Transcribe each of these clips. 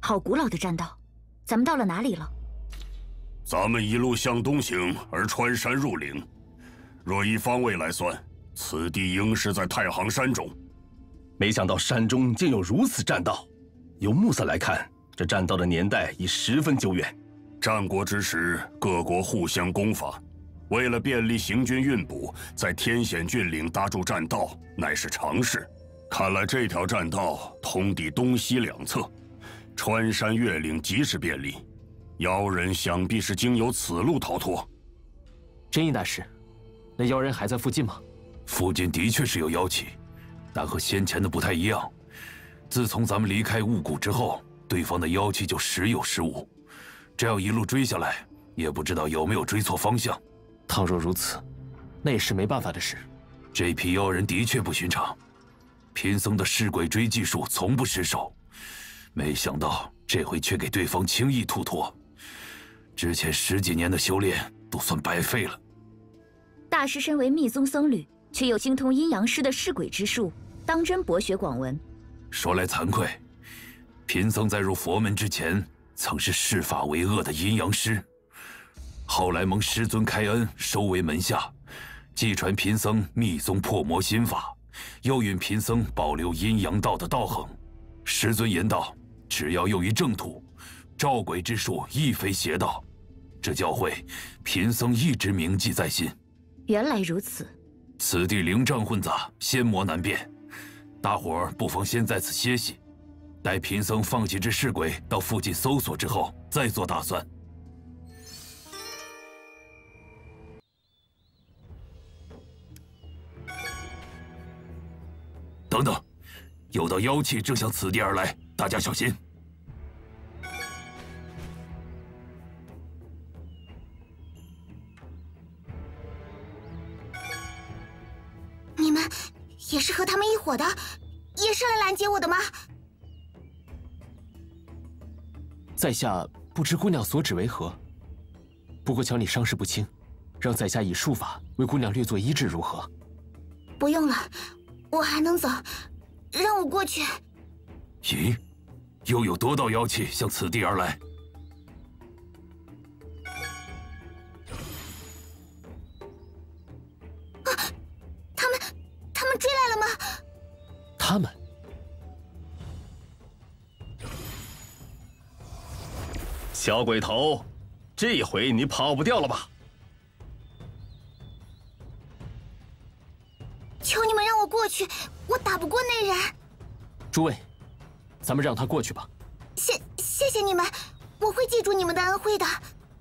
好古老的栈道，咱们到了哪里了？ 咱们一路向东行，而穿山入岭。若以方位来算，此地应是在太行山中。 没想到山中竟有如此栈道。由目色来看，这栈道的年代已十分久远。 战国之时，各国互相攻伐，为了便利行军运补，在天险峻岭搭筑栈道，乃是常事。看来这条栈道通抵东西两侧，穿山越岭极是便利。妖人想必是经由此路逃脱。 真义大师，那妖人还在附近吗？ 附近的确是有妖气，但和先前的不太一样。自从咱们离开雾谷之后，对方的妖气就时有时无。这样一路追下来，也不知道有没有追错方向。 倘若如此，那也是没办法的事。 这批妖人的确不寻常，贫僧的尸鬼追技术从不失手，没想到这回却给对方轻易突脱。之前10几年的修炼都算白费了。 大师身为密宗僧侣，却又精通阴阳师的尸鬼之术，当真博学广闻。 说来惭愧，贫僧在入佛门之前，曾是视法为恶的阴阳师，后来蒙师尊开恩，收为门下，继传贫僧密宗破魔心法，又允贫僧保留阴阳道的道行。师尊言道，只要用于正途，召鬼之术亦非邪道。这教诲，贫僧一直铭记在心。 原来如此。 此地灵瘴混杂，仙魔难辨，大伙儿不妨先在此歇息，待贫僧放几只尸鬼到附近搜索之后，再做打算。等等，有道妖气正向此地而来，大家小心！ 你们也是和他们一伙的，也是来拦截我的吗？ 在下不知姑娘所指为何，不过瞧你伤势不轻，让在下以术法为姑娘略作医治如何？ 不用了，我还能走，让我过去。 咦，又有多道妖气向此地而来？ 他们追来了吗？ 他们？ 小鬼头，这回你跑不掉了吧？ 求你们让我过去，我打不过那人。 诸位，咱们让他过去吧。 谢谢你们，我会记住你们的恩惠的。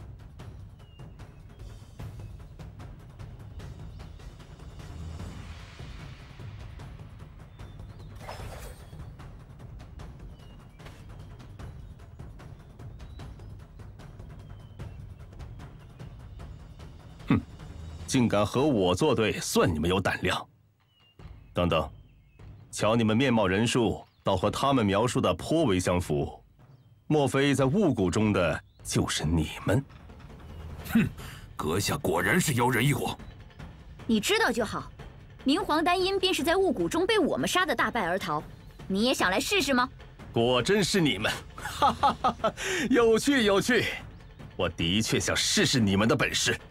竟敢和我作对，算你们有胆量。等等，瞧你们面貌人数，倒和他们描述的颇为相符。莫非在雾谷中的就是你们？ 哼，阁下果然是妖人一伙。 你知道就好。明皇丹音便是在雾谷中被我们杀得大败而逃，你也想来试试吗？ 果真是你们，哈哈哈哈！有趣有趣，我的确想试试你们的本事。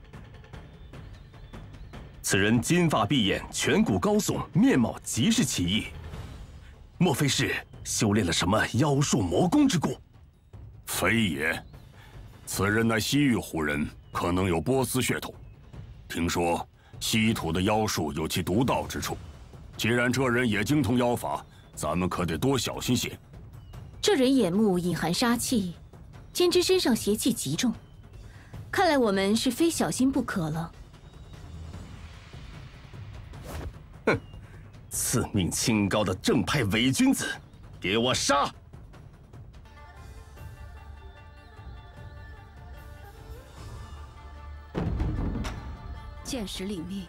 此人金发碧眼，颧骨高耸，面貌极是奇异。莫非是修炼了什么妖术魔功之故？ 非也，此人乃西域胡人，可能有波斯血统。听说西土的妖术有其独到之处，既然这人也精通妖法，咱们可得多小心些。 这人眼目隐含杀气，兼之身上邪气极重，看来我们是非小心不可了。 赐命清高的正派伪君子，给我杀！ 见识领命。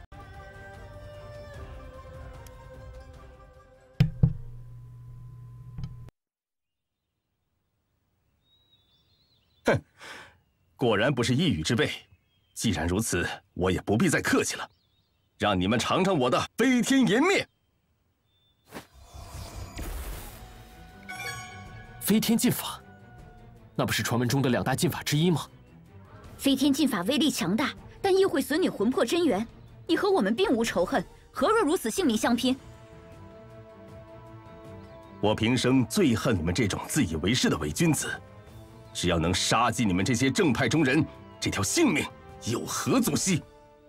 哼，果然不是一语之辈。既然如此，我也不必再客气了，让你们尝尝我的飞天颜面。 飞天禁法，那不是传闻中的2大禁法之一吗？ 飞天禁法威力强大，但亦会损你魂魄真元。你和我们并无仇恨，何若如此性命相拼？ 我平生最恨你们这种自以为是的伪君子。只要能杀尽你们这些正派中人，这条性命有何足惜？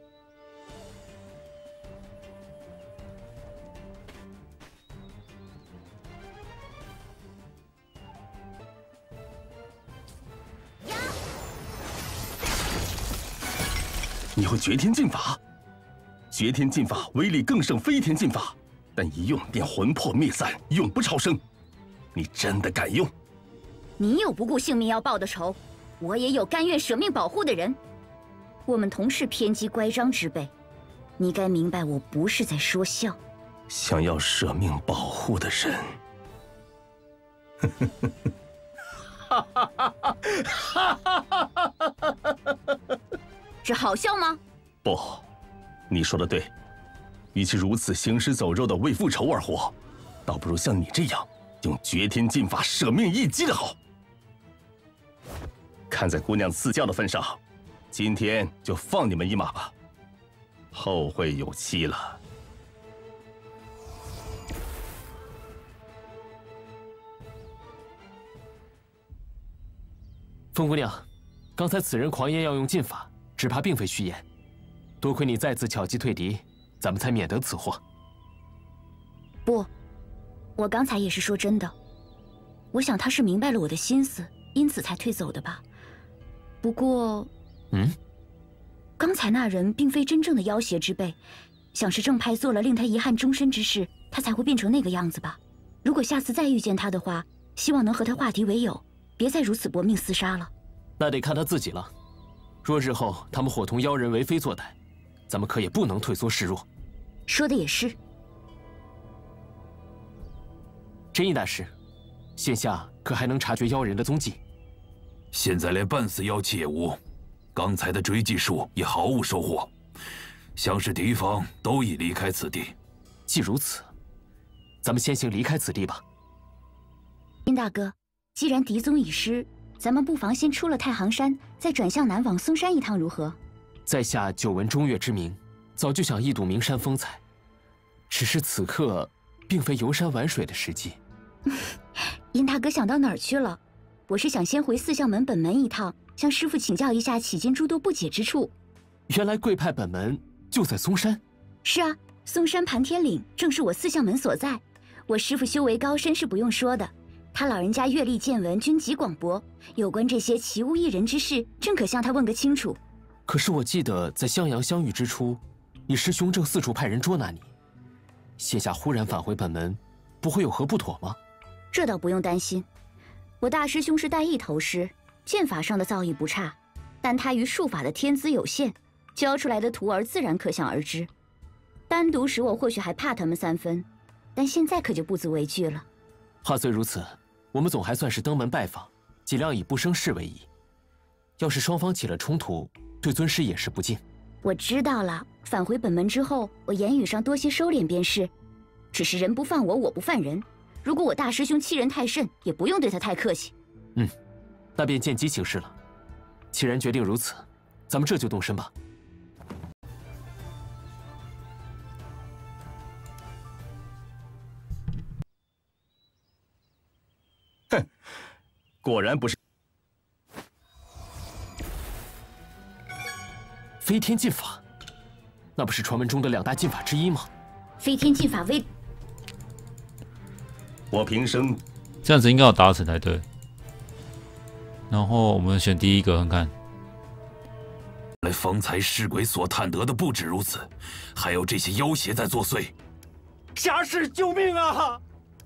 你会绝天禁法？绝天禁法威力更胜飞天禁法，但一用便魂魄灭散，永不超生。你真的敢用？ 你有不顾性命要报的仇，我也有甘愿舍命保护的人。我们同是偏激乖张之辈，你该明白，我不是在说笑。 想要舍命保护的人， 这好笑吗？ 不，你说的对。与其如此行尸走肉的为复仇而活，倒不如像你这样用绝天禁法舍命一击的好。看在姑娘赐教的份上，今天就放你们一马吧，后会有期了。 风姑娘，刚才此人狂言要用禁法，只怕并非虚言。多亏你再次巧计退敌，咱们才免得此祸。 不，我刚才也是说真的。我想他是明白了我的心思，因此才退走的吧。不过，刚才那人并非真正的妖邪之辈，想是正派做了令他遗憾终身之事，他才会变成那个样子吧。如果下次再遇见他的话，希望能和他化敌为友，别再如此搏命厮杀了。 那得看他自己了。若日后他们伙同妖人为非作歹，咱们可也不能退缩示弱。 说的也是。 真义大师，现下可还能察觉妖人的踪迹？ 现在连半丝妖气也无，刚才的追击术也毫无收获，像是敌方都已离开此地。 既如此，咱们先行离开此地吧。 殷大哥，既然敌踪已失，咱们不妨先出了太行山，再转向南往嵩山一趟，如何？ 在下久闻中岳之名，早就想一睹名山风采，只是此刻并非游山玩水的时机。 殷大哥想到哪儿去了？我是想先回四象门本门一趟，向师父请教一下迄今诸多不解之处。 原来贵派本门就在嵩山。 是啊，嵩山盘天岭正是我四象门所在。我师父修为高深是不用说的，他老人家阅历见闻均极广博，有关这些奇物异人之事，正可向他问个清楚。 可是我记得在襄阳相遇之初，你师兄正四处派人捉拿你，现下忽然返回本门，不会有何不妥吗？ 这倒不用担心，我大师兄是带艺头师，剑法上的造诣不差，但他于术法的天资有限，教出来的徒儿自然可想而知。单独时我或许还怕他们3分，但现在可就不足为惧了。 话虽如此，我们总还算是登门拜访，尽量以不生事为宜。要是双方起了冲突，对尊师也是不敬。 我知道了，返回本门之后，我言语上多些收敛便是。只是人不犯我，我不犯人。如果我大师兄欺人太甚，也不用对他太客气。 那便见机行事了。既然决定如此，咱们这就动身吧。 哼，果然不是。 飞天禁法，那不是传闻中的2大禁法之一吗？ 飞天禁法威， 我平生这样子应该有达成才对。然后我们选第一个看看。 来，方才尸鬼所探得的不止如此，还有这些妖邪在作祟。 侠士救命啊！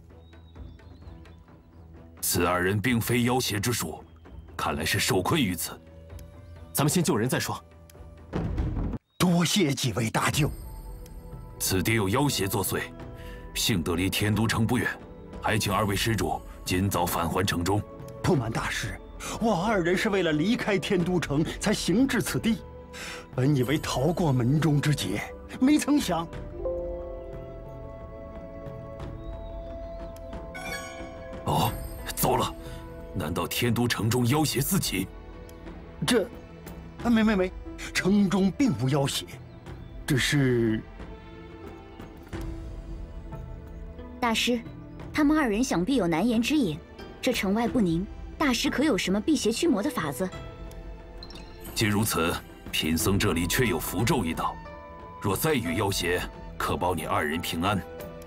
此2人并非妖邪之属，看来是受困于此。 咱们先救人再说。 多谢几位大舅。 此地有妖邪作祟，幸得离天都城不远，还请2位施主尽早返还城中。 不瞒大师，我2人是为了离开天都城才行至此地，本以为逃过门中之劫，没曾想。 哦，糟了， 难道天都城中要挟自己？ 这，没，城中并无要挟，只是…… 大师，他们二人想必有难言之隐。这城外不宁，大师可有什么辟邪驱魔的法子？ 既如此，贫僧这里却有符咒一道，若再遇要挟，可保你二人平安。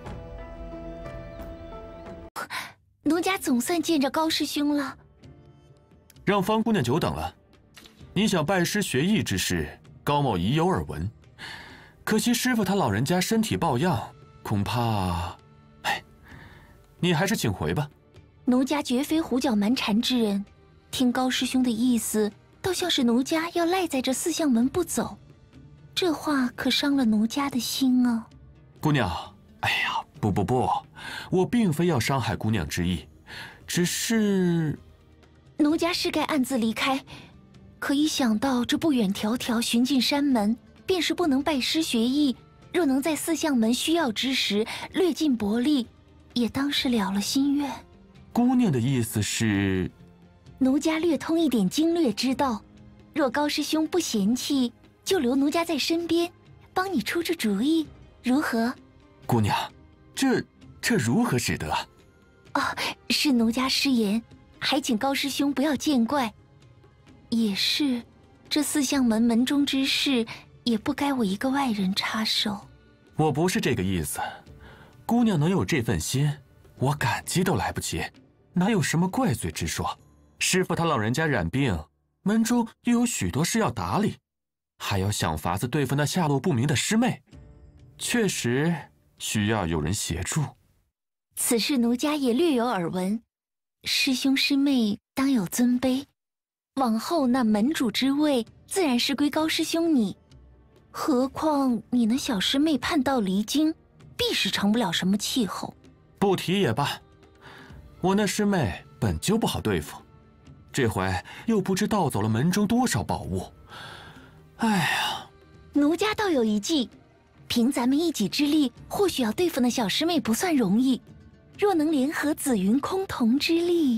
奴家总算见着高师兄了。 让方姑娘久等了。你想拜师学艺之事，高某已有耳闻。可惜师傅他老人家身体抱恙，恐怕……你还是请回吧。 奴家绝非胡搅蛮缠之人，听高师兄的意思，倒像是奴家要赖在这四象门不走。这话可伤了奴家的心啊。 姑娘，哎呀，不，我并非要伤害姑娘之意，只是…… 奴家是该暗自离开，可一想到这不远迢迢寻进山门，便是不能拜师学艺，若能在四象门需要之时略尽薄力，也当是了了心愿。 姑娘的意思是…… 奴家略通一点经略之道，若高师兄不嫌弃，就留奴家在身边，帮你出主意，如何？ 姑娘，这如何使得？ 哦，是奴家失言，还请高师兄不要见怪。也是，这四象门门中之事，也不该我一个外人插手。 我不是这个意思，姑娘能有这份心，我感激都来不及，哪有什么怪罪之说？师傅他老人家染病，门中又有许多事要打理，还要想法子对付那下落不明的师妹，确实需要有人协助。 此事奴家也略有耳闻，师兄师妹当有尊卑，往后那门主之位自然是归高师兄你。何况你那小师妹叛道离京，必是成不了什么气候。 不提也罢，我那师妹本就不好对付，这回又不知盗走了门中多少宝物。哎呀， 奴家倒有一计，凭咱们一己之力，或许要对付那小师妹不算容易。若能联合紫云崆峒之力，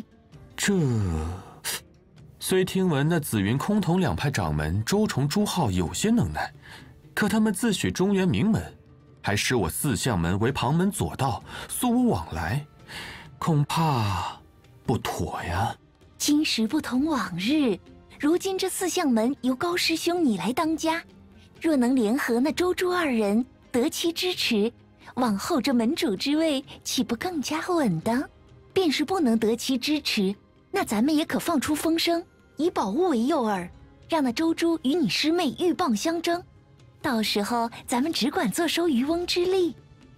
虽听闻那紫云崆峒两派掌门周崇、朱浩有些能耐，可他们自诩中原名门，还视我四象门为旁门左道，素无往来，恐怕不妥呀。 今时不同往日，如今这四象门由高师兄你来当家，若能联合那周朱二人，得其支持，往后这门主之位岂不更加稳当？便是不能得其支持，那咱们也可放出风声，以宝物为诱饵，让那周朱与你师妹鹬蚌相争。到时候咱们只管坐收渔翁之利。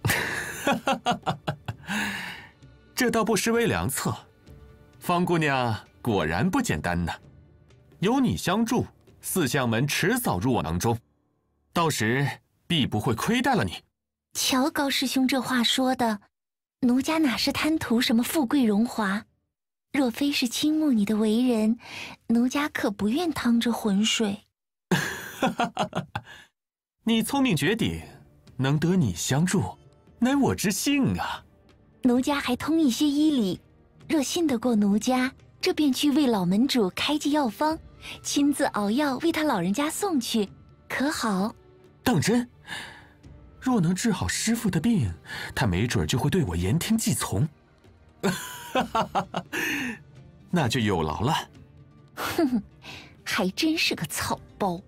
这倒不失为良策。方姑娘果然不简单呢，有你相助，四象门迟早入我囊中，到时必不会亏待了你。 瞧高师兄这话说的，奴家哪是贪图什么富贵荣华，若非是倾慕你的为人，奴家可不愿趟这浑水。 你聪明绝顶，能得你相助，乃我之幸啊。 奴家还通一些医理，若信得过奴家，这便去为老门主开剂药方，亲自熬药为他老人家送去，可好？ 当真？若能治好师父的病，他没准就会对我言听计从。那就有劳了。 哼，还真是个草包。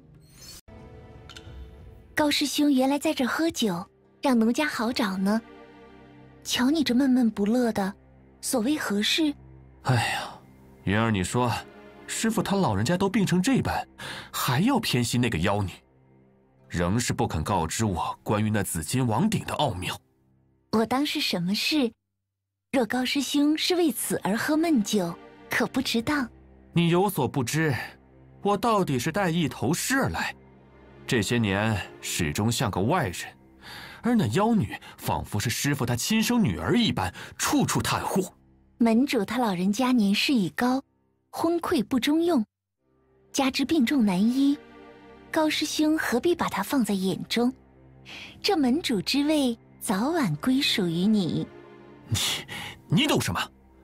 高师兄原来在这喝酒，让奴家好找呢。瞧你这闷闷不乐的，所谓何事？ 哎呀，云儿，你说，师父他老人家都病成这般，还要偏心那个妖女，仍是不肯告知我关于那紫金王鼎的奥妙。 我当是什么事？若高师兄是为此而喝闷酒，可不值当。 你有所不知，我到底是带一头师而来，这些年始终像个外人，而那妖女仿佛是师父他亲生女儿一般，处处袒护。 门主他老人家年事已高，昏聩不中用，加之病重难医，高师兄何必把他放在眼中？这门主之位早晚归属于你。 你懂什么？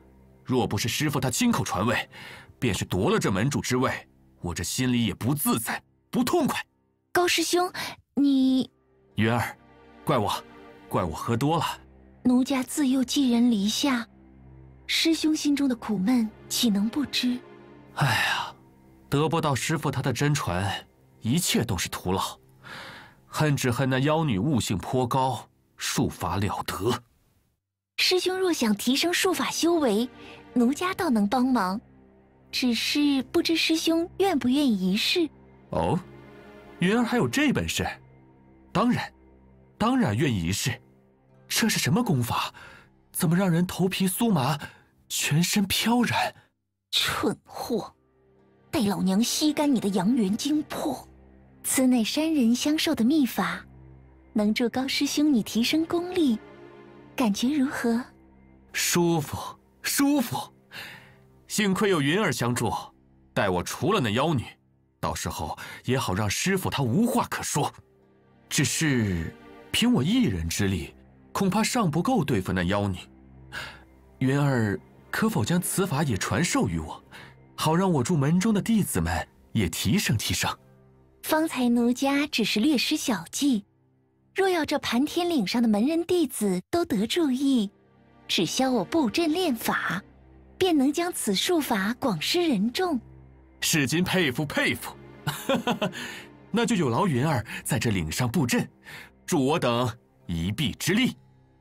若不是师父他亲口传位，便是夺了这门主之位，我这心里也不自在，不痛快。 高师兄，你…… 云儿，怪我喝多了。 奴家自幼寄人篱下，师兄心中的苦闷岂能不知？ 哎呀，得不到师父他的真传，一切都是徒劳。恨只恨那妖女悟性颇高，术法了得。 师兄若想提升术法修为，奴家倒能帮忙，只是不知师兄愿不愿意一试。 哦，云儿还有这本事？当然愿意一试。这是什么功法？怎么让人头皮酥麻，全身飘然？ 蠢货，待老娘吸干你的阳元精魄！此乃山人相授的秘法，能助高师兄你提升功力，感觉如何？ 舒服，舒服。幸亏有云儿相助，待我除了那妖女，到时候也好让师父他无话可说。只是凭我一人之力，恐怕尚不够对付那妖女。云儿可否将此法也传授于我，好让我助门中的弟子们也提升提升？ 方才奴家只是略施小计，若要这盘天岭上的门人弟子都得注意，只消我布阵练法，便能将此术法广施人众。 世君佩服佩服，那就有劳云儿在这岭上布阵，助我等一臂之力。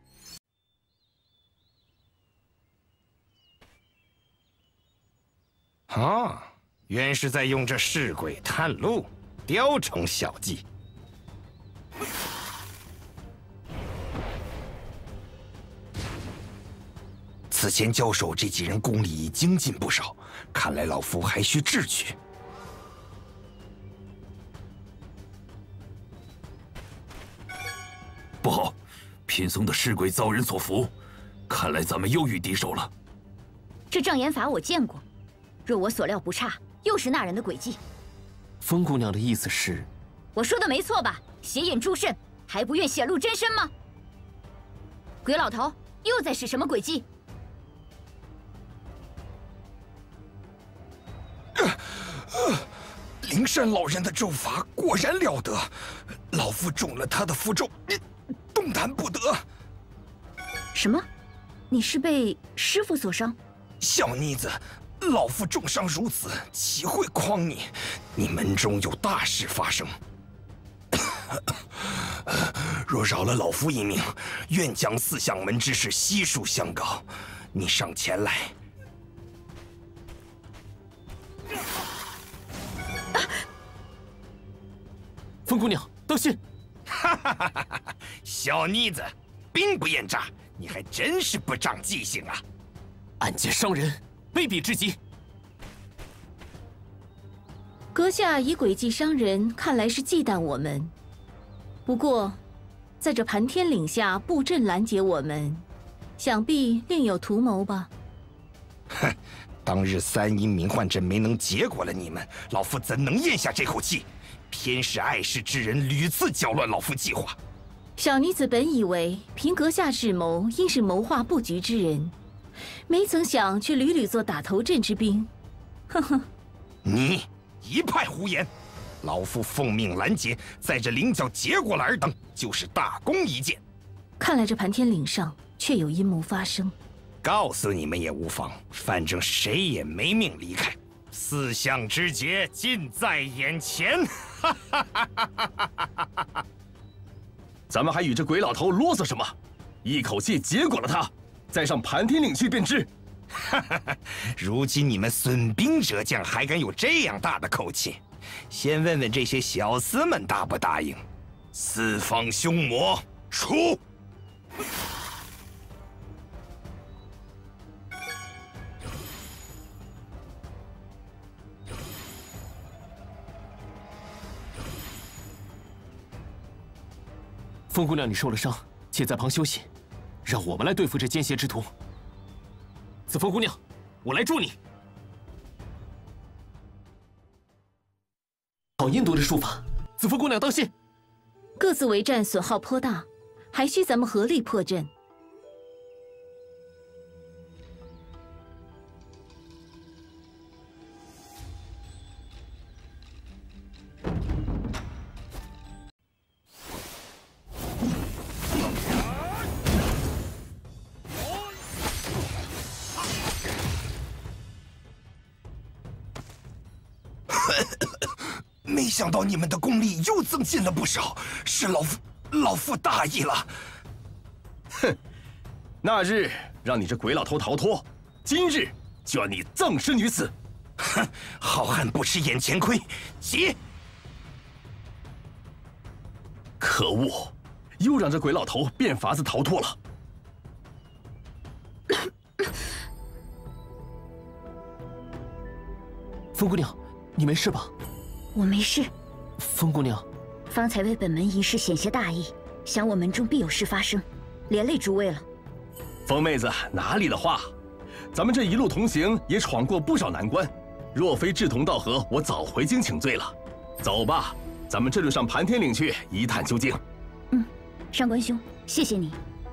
啊，原是在用这尸鬼探路，雕虫小技。此前交手这几人功力已精进不少，看来老夫还需智取。 不好，贫僧的尸鬼遭人所俘，看来咱们又遇敌手了。 这障眼法我见过，若我所料不差，又是那人的诡计。 风姑娘的意思是？ 我说的没错吧？邪眼助甚，还不愿显露真身吗？鬼老头又在使什么诡计？ 灵山老人的咒法果然了得，老夫中了他的符咒，动弹不得。 什么？你是被师父所伤？ 小妮子，老夫重伤如此，岂会诓你？你门中有大事发生，若饶了老夫一命，愿将四相门之事悉数相告。你上前来。 风姑娘，当心！ 小妮子，兵不厌诈，你还真是不长记性啊！ 暗箭伤人，卑鄙之极。 阁下以诡计伤人，看来是忌惮我们。不过，在这盘天岭下布阵拦截我们，想必另有图谋吧？ 哼，当日三阴冥幻阵没能结果了你们，老夫怎能咽下这口气？偏是碍事之人屡次搅乱老夫计划。 小女子本以为凭阁下智谋，应是谋划布局之人，没曾想却屡屡做打头阵之兵。呵呵， 你一派胡言！老夫奉命拦截，在这菱角结果了尔等，就是大功一件。 看来这盘天岭上确有阴谋发生。 告诉你们也无妨，反正谁也没命离开。四相之劫近在眼前。 咱们还与这鬼老头啰嗦什么？一口气结果了他，再上盘天岭去便知。 如今你们损兵折将，还敢有这样大的口气？先问问这些小厮们答不答应？四方凶魔出！ 风姑娘，你受了伤，且在旁休息，让我们来对付这奸邪之徒。紫风姑娘，我来助你。好阴毒的术法，紫风姑娘当心。 各自为战损耗颇大，还需咱们合力破阵。 没想到你们的功力又增进了不少，是老夫大意了。 哼，那日让你这鬼老头逃脱，今日就要你葬身于此。 哼，好汉不吃眼前亏，起！ 可恶，又让这鬼老头变法子逃脱了。 风姑娘，你没事吧？ 我没事。 风姑娘， 方才为本门一事险些大意，想我门中必有事发生，连累诸位了。 风妹子，哪里的话？咱们这一路同行，也闯过不少难关。若非志同道合，我早回京请罪了。走吧，咱们这就上盘天岭去一探究竟。 嗯，上官兄，谢谢你。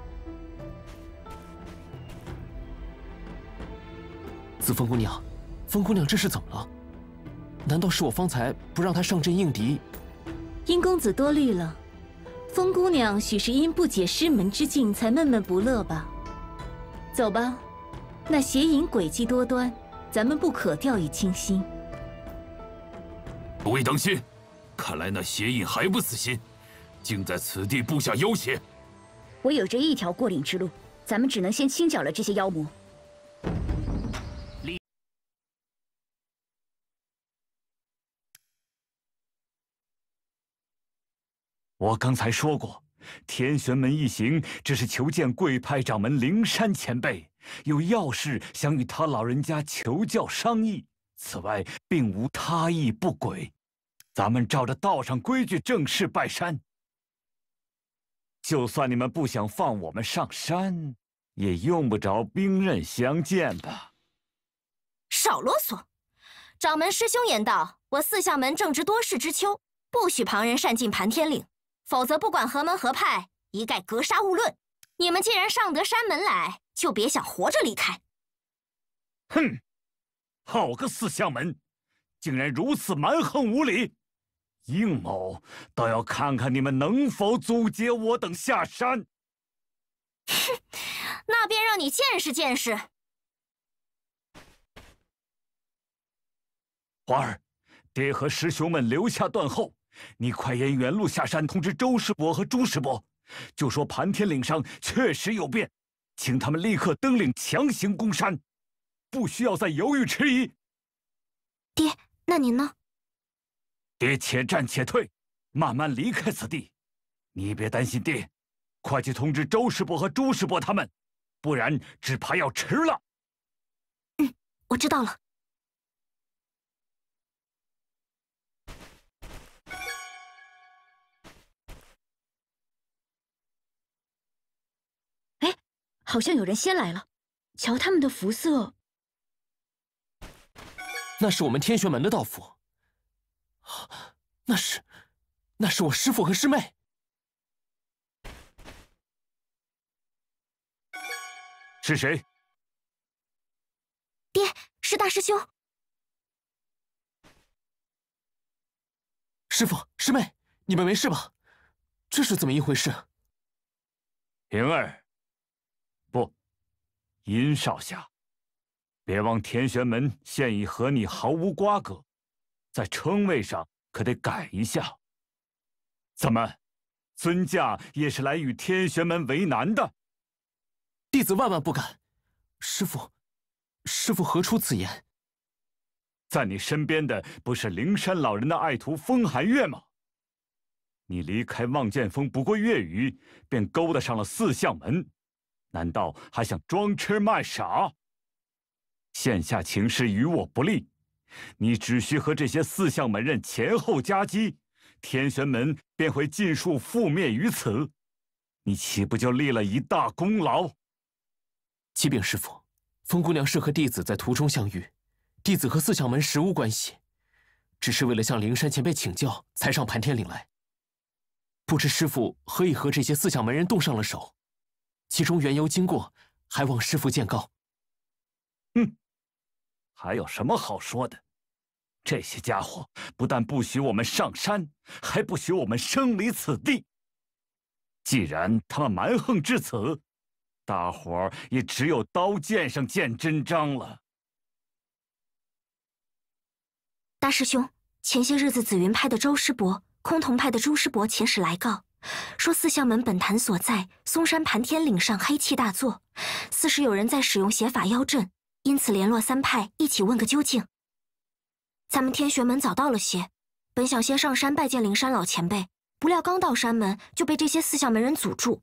紫风姑娘，风姑娘这是怎么了？难道是我方才不让她上阵应敌？ 殷公子多虑了，风姑娘许是因不解师门之境才闷闷不乐吧。走吧，那邪淫诡计多端，咱们不可掉以轻心。 诸位当心，看来那邪淫还不死心，竟在此地布下要挟。 我有着一条过岭之路，咱们只能先清剿了这些妖魔。 我刚才说过，天玄门一行只是求见贵派掌门灵山前辈，有要事想与他老人家求教商议，此外并无他意不轨。咱们照着道上规矩正式拜山。就算你们不想放我们上山，也用不着兵刃相见吧？ 少啰嗦！掌门师兄言道，我四象门正值多事之秋，不许旁人擅进盘天岭。否则，不管何门何派，一概格杀勿论。你们既然上得山门来，就别想活着离开。 哼，好个四象门，竟然如此蛮横无理！应某倒要看看你们能否阻截我等下山。 哼，那便让你见识见识。 花儿，爹和师兄们留下断后。你快沿原路下山，通知周师伯和朱师伯，就说盘天岭上确实有变，请他们立刻登岭强行攻山，不需要再犹豫迟疑。 爹，那您呢？ 爹且战且退，慢慢离开此地。你别担心爹，快去通知周师伯和朱师伯他们，不然只怕要迟了。 嗯，我知道了。 好像有人先来了，瞧他们的服色。 那是我们天玄门的道服。那是我师父和师妹。 是谁？ 爹，是大师兄。 师父、师妹，你们没事吧？这是怎么一回事？ 灵儿。不，殷少侠，别忘天玄门现已和你毫无瓜葛，在称谓上可得改一下。怎么，尊驾也是来与天玄门为难的？ 弟子万万不敢。师父何出此言？ 在你身边的不是灵山老人的爱徒风寒月吗？你离开望剑峰不过月余，便勾搭上了四象门。难道还想装痴卖傻？现下情势与我不利，你只需和这些四象门人前后夹击，天玄门便会尽数覆灭于此，你岂不就立了一大功劳？ 启禀师父，风姑娘是和弟子在途中相遇，弟子和四象门实无关系，只是为了向灵山前辈请教，才上盘天岭来。不知师父何以和这些四象门人动上了手？其中缘由经过，还望师父见告。 哼，还有什么好说的？这些家伙不但不许我们上山，还不许我们生离此地。既然他们蛮横至此，大伙儿也只有刀剑上见真章了。 大师兄， 前些日子紫云派的周师伯、崆峒派的朱师伯遣使来告，说四象门本坛所在嵩山盘天岭上黑气大作，似是有人在使用邪法妖阵，因此联络三派一起问个究竟。咱们天玄门早到了些，本想先上山拜见灵山老前辈，不料刚到山门就被这些四象门人阻住。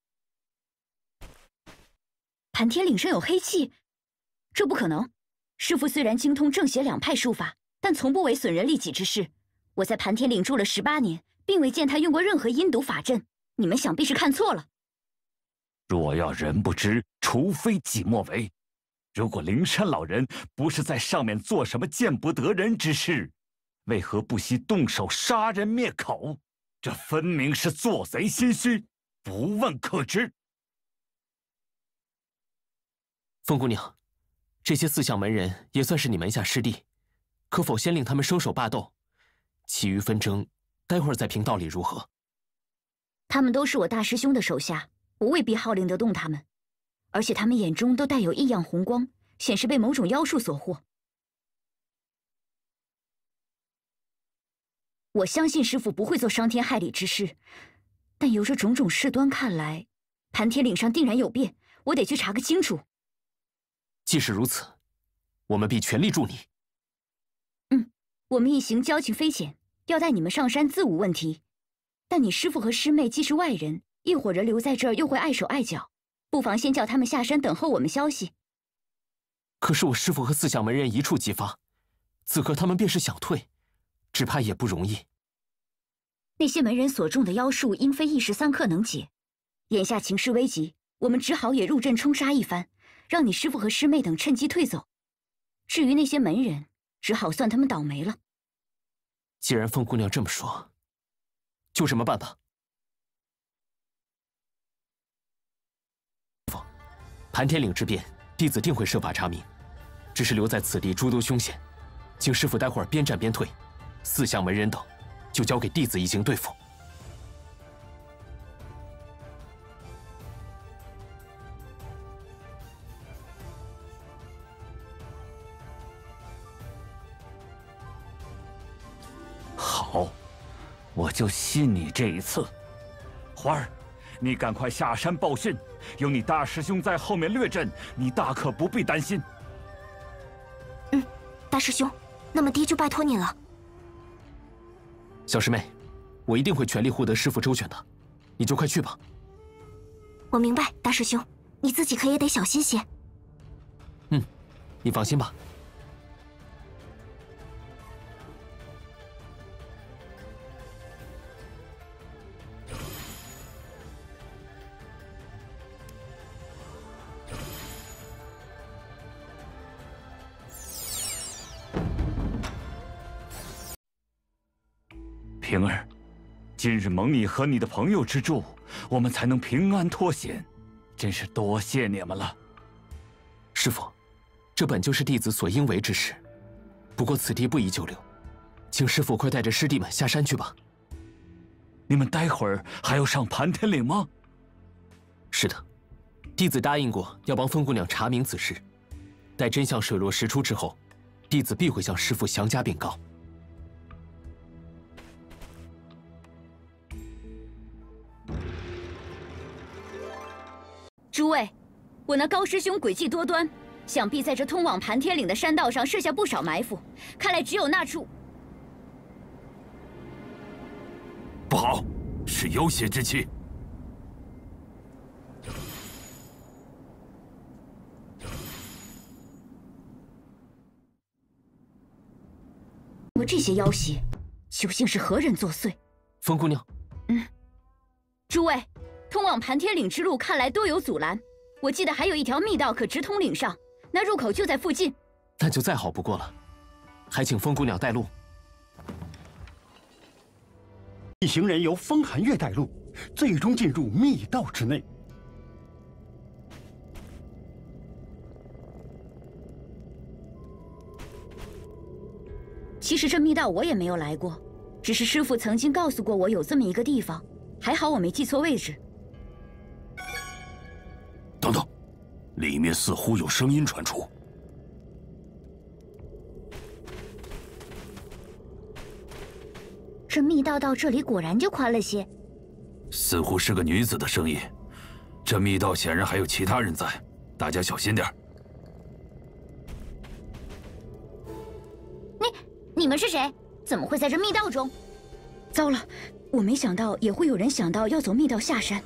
盘天岭上有黑气？这不可能！师父虽然精通正邪两派术法，但从不为损人利己之事。我在盘天岭住了18年，并未见他用过任何阴毒法阵。你们想必是看错了。 若要人不知，除非己莫为。如果灵山老人不是在上面做什么见不得人之事，为何不惜动手杀人灭口？这分明是做贼心虚，不问可知。 风姑娘，这些四象门人也算是你门下师弟，可否先令他们收手罢斗？其余纷争，待会儿再评道理如何？ 他们都是我大师兄的手下，我未必号令得动他们。而且他们眼中都带有异样红光，显示被某种妖术所惑。我相信师父不会做伤天害理之事，但由这种种事端看来，盘天岭上定然有变，我得去查个清楚。 既是如此，我们必全力助你。 我们一行交情匪浅，要带你们上山自无问题。但你师父和师妹既是外人，一伙人留在这儿又会碍手碍脚，不妨先叫他们下山等候我们消息。 可是我师父和四象门人一触即发，此刻他们便是想退，只怕也不容易。 那些门人所中的妖术，应非一时三刻能解。眼下情势危急，我们只好也入阵冲杀一番，让你师父和师妹等趁机退走。至于那些门人，只好算他们倒霉了。 既然凤姑娘这么说，就这么办吧。盘天岭之变，弟子定会设法查明。只是留在此地诸多凶险，请师父待会儿边战边退，四象门人等就交给弟子一行对付。 好，我就信你这一次。花儿，你赶快下山报讯，有你大师兄在后面掠阵，你大可不必担心。 大师兄，那么爹就拜托你了。 小师妹，我一定会全力护得师父周全的，你就快去吧。 我明白，大师兄，你自己可也得小心些。 你放心吧。 平儿，今日蒙你和你的朋友之助，我们才能平安脱险，真是多谢你们了。 师父，这本就是弟子所应为之事，不过此地不宜久留，请师父快带着师弟们下山去吧。 你们待会儿还要上盘天岭吗？ 是的，弟子答应过要帮风姑娘查明此事，待真相水落石出之后，弟子必会向师父详加禀告。 诸位，我那高师兄诡计多端，想必在这通往盘天岭的山道上设下不少埋伏。看来只有那处…… 不好，是妖邪之气。 我这些妖邪，究竟是何人作祟？ 风姑娘， 诸位。通往盘天岭之路看来多有阻拦，我记得还有一条密道可直通岭上，那入口就在附近。 那就再好不过了，还请风姑娘带路。 一行人由风寒月带路，最终进入密道之内。 其实这密道我也没有来过，只是师父曾经告诉过我有这么一个地方，还好我没记错位置。 等等，里面似乎有声音传出。 这密道到这里果然就宽了些。 似乎是个女子的声音，这密道显然还有其他人在，大家小心点。 你们是谁？怎么会在这密道中？ 糟了，我没想到也会有人想到要走密道下山。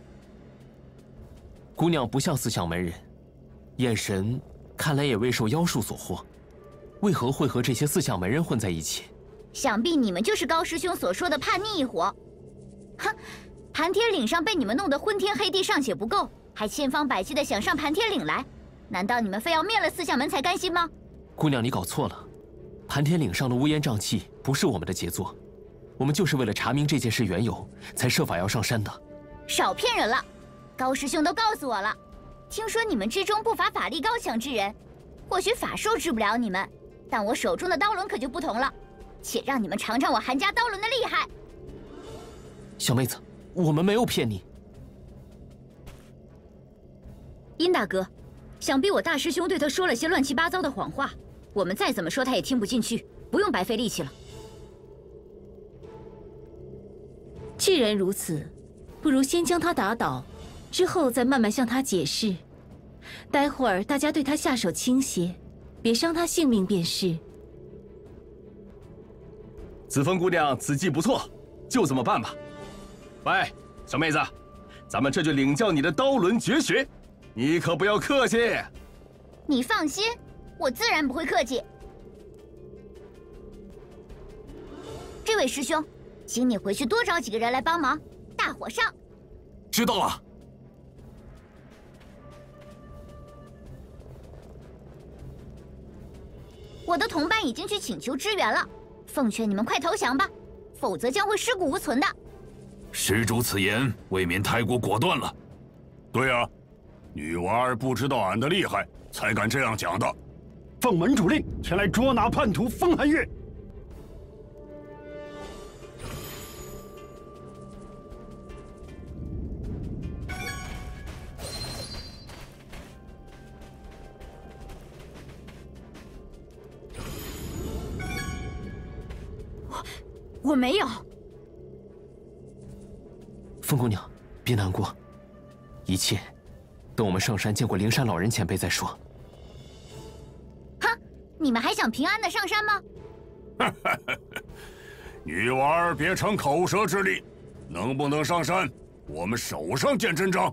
姑娘不像四象门人，眼神看来也未受妖术所惑，为何会和这些四象门人混在一起？ 想必你们就是高师兄所说的叛逆一伙。哼，盘天岭上被你们弄得昏天黑地尚且不够，还千方百计的想上盘天岭来，难道你们非要灭了四象门才甘心吗？ 姑娘，你搞错了，盘天岭上的乌烟瘴气不是我们的杰作，我们就是为了查明这件事缘由，才设法要上山的。 少骗人了，高师兄都告诉我了，听说你们之中不乏法力高强之人，或许法术治不了你们，但我手中的刀轮可就不同了。且让你们尝尝我韩家刀轮的厉害！ 小妹子，我们没有骗你。 殷大哥，想必我大师兄对他说了些乱七八糟的谎话，我们再怎么说他也听不进去，不用白费力气了。 既然如此，不如先将他打倒，之后再慢慢向他解释。待会儿大家对他下手轻些，别伤他性命便是。 子枫姑娘，此计不错，就这么办吧。喂，小妹子，咱们这就领教你的刀轮绝学，你可不要客气。 你放心，我自然不会客气。这位师兄，请你回去多找几个人来帮忙，大火上。 知道了。 我的同伴已经去请求支援了。奉劝你们快投降吧，否则将会尸骨无存的。 施主此言未免太过果断了。 对啊，女娃儿不知道俺的厉害，才敢这样讲的。 奉门主令，前来捉拿叛徒风寒月。 我没有。 风姑娘，别难过，一切等我们上山见过灵山老人前辈再说。 哼，你们还想平安的上山吗？ 女娃儿别逞口舌之力，能不能上山，我们手上见真章。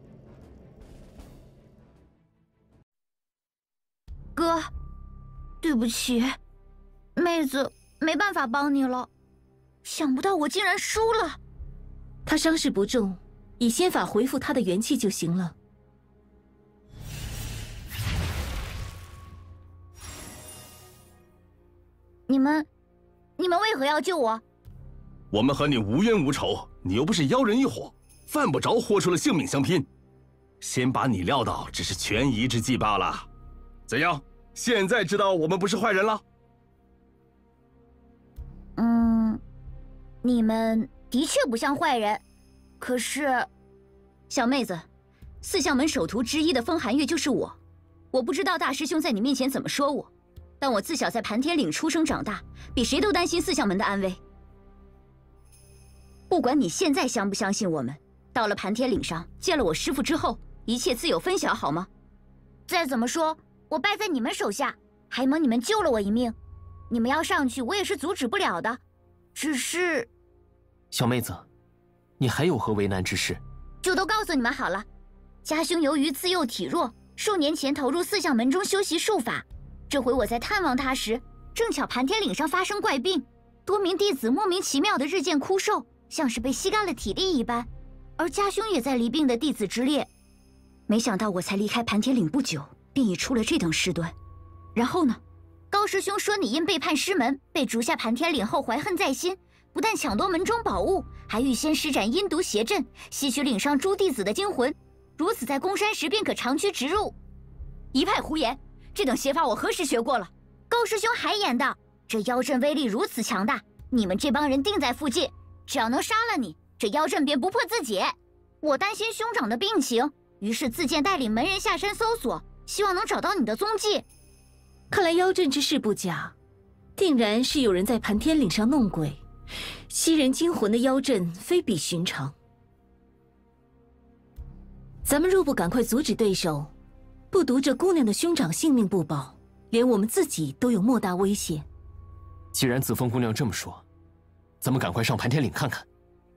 哥，对不起，妹子没办法帮你了。想不到我竟然输了。 他伤势不重，以仙法恢复他的元气就行了。 你们为何要救我？ 我们和你无冤无仇，你又不是妖人一伙，犯不着豁出了性命相拼。先把你撂倒，只是权宜之计罢了。怎样？现在知道我们不是坏人了？ 你们的确不像坏人，可是， 小妹子，四象门首徒之一的风寒月就是我。我不知道大师兄在你面前怎么说我，但我自小在盘天岭出生长大，比谁都担心四象门的安危。不管你现在相不相信我们，到了盘天岭上见了我师父之后，一切自有分晓，好吗？ 再怎么说，我败在你们手下，还蒙你们救了我一命。你们要上去，我也是阻止不了的。只是， 小妹子，你还有何为难之事？ 就都告诉你们好了。家兄由于自幼体弱，数年前投入四象门中修习术法。这回我在探望他时，正巧盘天岭上发生怪病，多名弟子莫名其妙的日渐枯瘦，像是被吸干了体力一般。而家兄也在离病的弟子之列。 没想到我才离开盘天岭不久，便已出了这等事端。然后呢？ 高师兄说你因背叛师门，被逐下盘天岭后怀恨在心，不但抢夺门中宝物，还预先施展阴毒邪阵，吸取岭上诸弟子的精魂，如此在攻山时便可长驱直入。 一派胡言！这等邪法我何时学过了？ 高师兄还言道，这妖阵威力如此强大，你们这帮人定在附近，只要能杀了你，这妖阵便不破自解。我担心兄长的病情，于是自荐带领门人下山搜索，希望能找到你的踪迹。 看来妖阵之事不假，定然是有人在盘天岭上弄鬼， 吸人精魂的妖阵非比寻常。咱们若不赶快阻止对手，不独这姑娘的兄长性命不保，连我们自己都有莫大危险。 既然紫凤姑娘这么说，咱们赶快上盘天岭看看。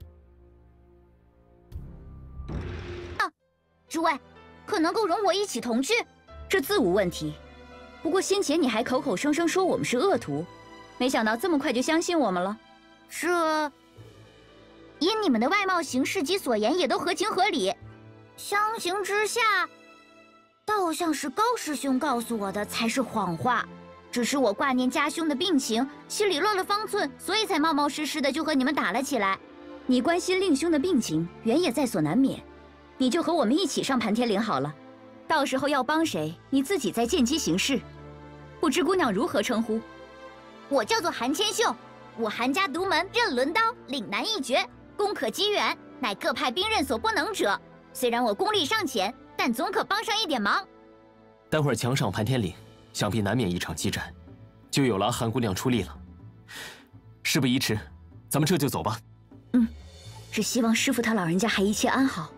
诸位，可能够容我一起同去？这自无问题。不过先前你还口口声声说我们是恶徒，没想到这么快就相信我们了。这，因你们的外貌行事及所言也都合情合理，相形之下，倒像是高师兄告诉我的才是谎话。只是我挂念家兄的病情，心里乱了方寸，所以才冒冒失失的就和你们打了起来。你关心令兄的病情，原也在所难免。你就和我们一起上盘天岭好了，到时候要帮谁，你自己再见机行事。不知姑娘如何称呼？我叫做韩千秀，我韩家独门刃轮刀，岭南一绝，攻可击远，乃各派兵刃所不能者。虽然我功力尚浅，但总可帮上一点忙。 待会儿强上盘天岭，想必难免一场激战，就有劳韩姑娘出力了。事不宜迟，咱们这就走吧。 只希望师父他老人家还一切安好。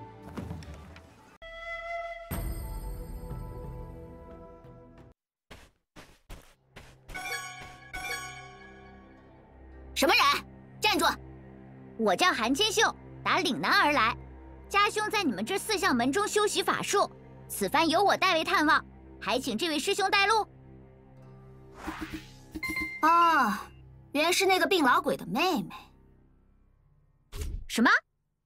什么人？站住！我叫韩千秀，打岭南而来。家兄在你们这四象门中修习法术，此番由我代为探望，还请这位师兄带路。 哦，原是那个病老鬼的妹妹。 什么？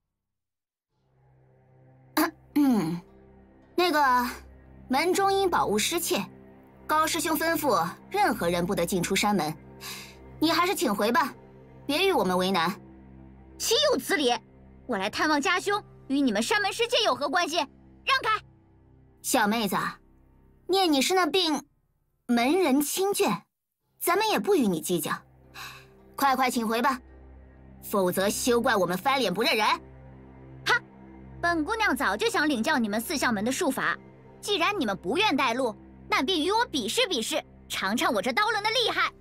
那个门中因宝物失窃，高师兄吩咐任何人不得进出山门，你还是请回吧。别与我们为难， 岂有此理！我来探望家兄，与你们山门失窃有何关系？让开！ 小妹子，念你是那病门人亲眷，咱们也不与你计较，快请回吧，否则休怪我们翻脸不认人。 哈！本姑娘早就想领教你们四象门的术法，既然你们不愿带路，那便与我比试比试，尝尝我这刀轮的厉害。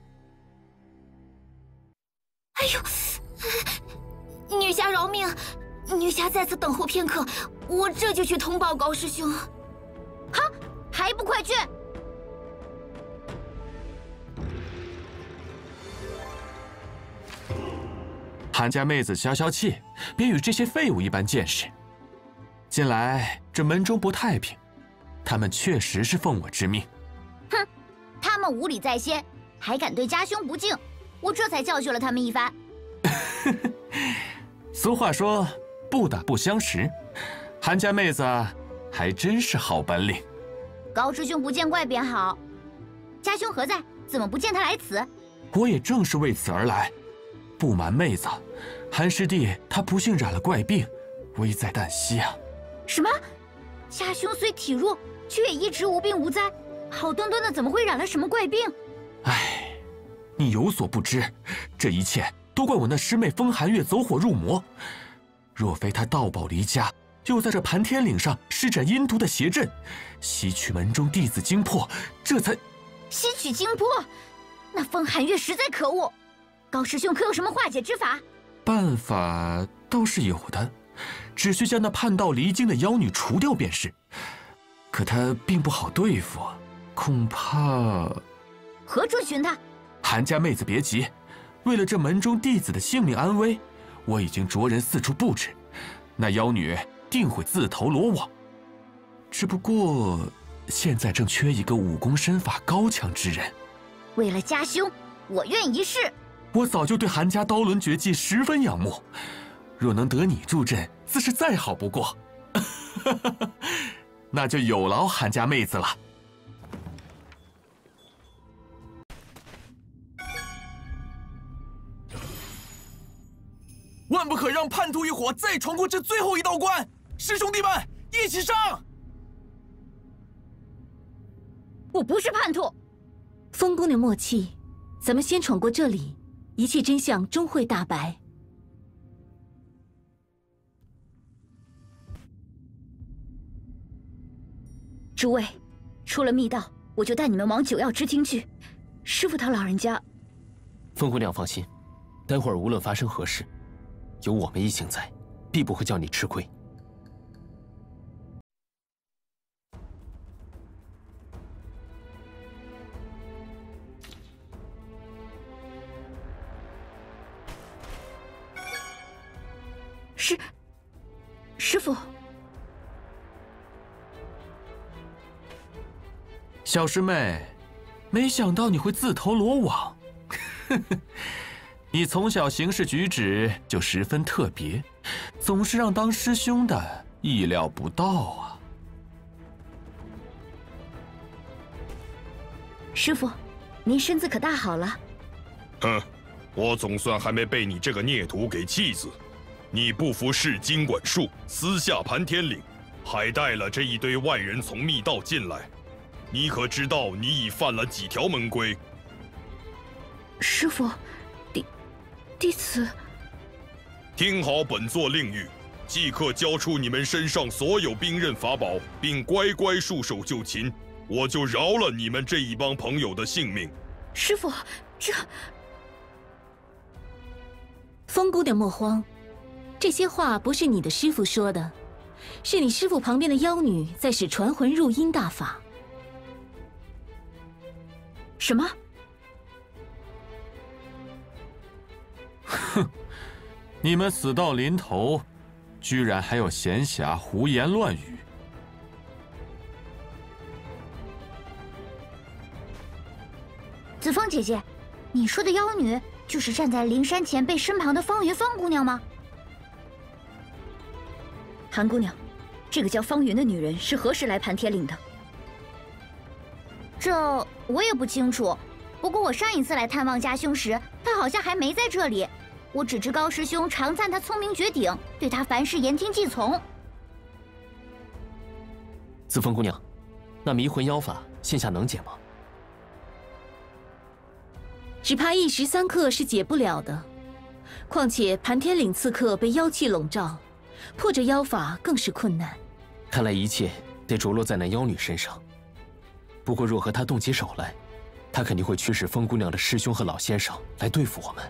哎呦，女侠饶命！女侠在此等候片刻，我这就去通报高师兄。 哈，还不快去！ 韩家妹子消消气，别与这些废物一般见识。近来这门中不太平，他们确实是奉我之命。 哼，他们无礼在先，还敢对家兄不敬，我这才教训了他们一番。 俗话说不打不相识，韩家妹子还真是好本领。 高师兄不见怪便好。家兄何在？怎么不见他来此？ 我也正是为此而来。不瞒妹子，韩师弟他不幸染了怪病，危在旦夕啊。 什么？家兄虽体弱，却也一直无病无灾，好端端的怎么会染了什么怪病？ 唉，你有所不知，这一切都怪我那师妹风寒月走火入魔。若非她盗宝离家，又在这盘天岭上施展阴毒的邪阵，吸取门中弟子精魄，这才…… 吸取精魄？那风寒月实在可恶。高师兄可有什么化解之法？ 办法倒是有的，只需将那叛道离经的妖女除掉便是。可她并不好对付，恐怕…… 何处寻她？ 韩家妹子别急，为了这门中弟子的性命安危，我已经着人四处布置，那妖女定会自投罗网。只不过现在正缺一个武功身法高强之人。 为了家兄，我愿一试。 我早就对韩家刀轮绝技十分仰慕，若能得你助阵，自是再好不过。那就有劳韩家妹子了。 万不可让叛徒一伙再闯过这最后一道关！师兄弟们，一起上！ 我不是叛徒。 风姑娘莫气，咱们先闯过这里，一切真相终会大白。 诸位，出了密道，我就带你们往九曜之厅去。师父他老人家…… 风姑娘放心， 待会儿无论发生何事，有我们一行在，必不会叫你吃亏。 师傅， 小师妹，没想到你会自投罗网。你从小行事举止就十分特别，总是让当师兄的意料不到啊。 师傅，您身子可大好了。 哼，我总算还没被你这个孽徒给气死。你不服市经管束，私下盘天岭，还带了这一堆外人从密道进来。你可知道你已犯了几条门规？ 师傅，弟子。 听好本座令谕，即刻交出你们身上所有兵刃法宝，并乖乖束手就擒，我就饶了你们这一帮朋友的性命。 师傅，这…… 风姑娘莫慌，这些话不是你的师傅说的，是你师傅旁边的妖女在使传魂入阴大法。 什么？ 哼，你们死到临头，居然还有闲暇胡言乱语。 子枫姐姐，你说的妖女就是站在灵山前辈身旁的方云方姑娘吗？ 韩姑娘，这个叫方云的女人是何时来盘天岭的？ 这我也不清楚，不过我上一次来探望家兄时，她好像还没在这里。我只知高师兄常赞她聪明绝顶，对她凡事言听计从。 子枫姑娘，那迷魂妖法现下能解吗？ 只怕一时三刻是解不了的。况且盘天岭刺客被妖气笼罩，破这妖法更是困难。 看来一切得着落在那妖女身上。不过若和她动起手来，她肯定会驱使风姑娘的师兄和老先生来对付我们。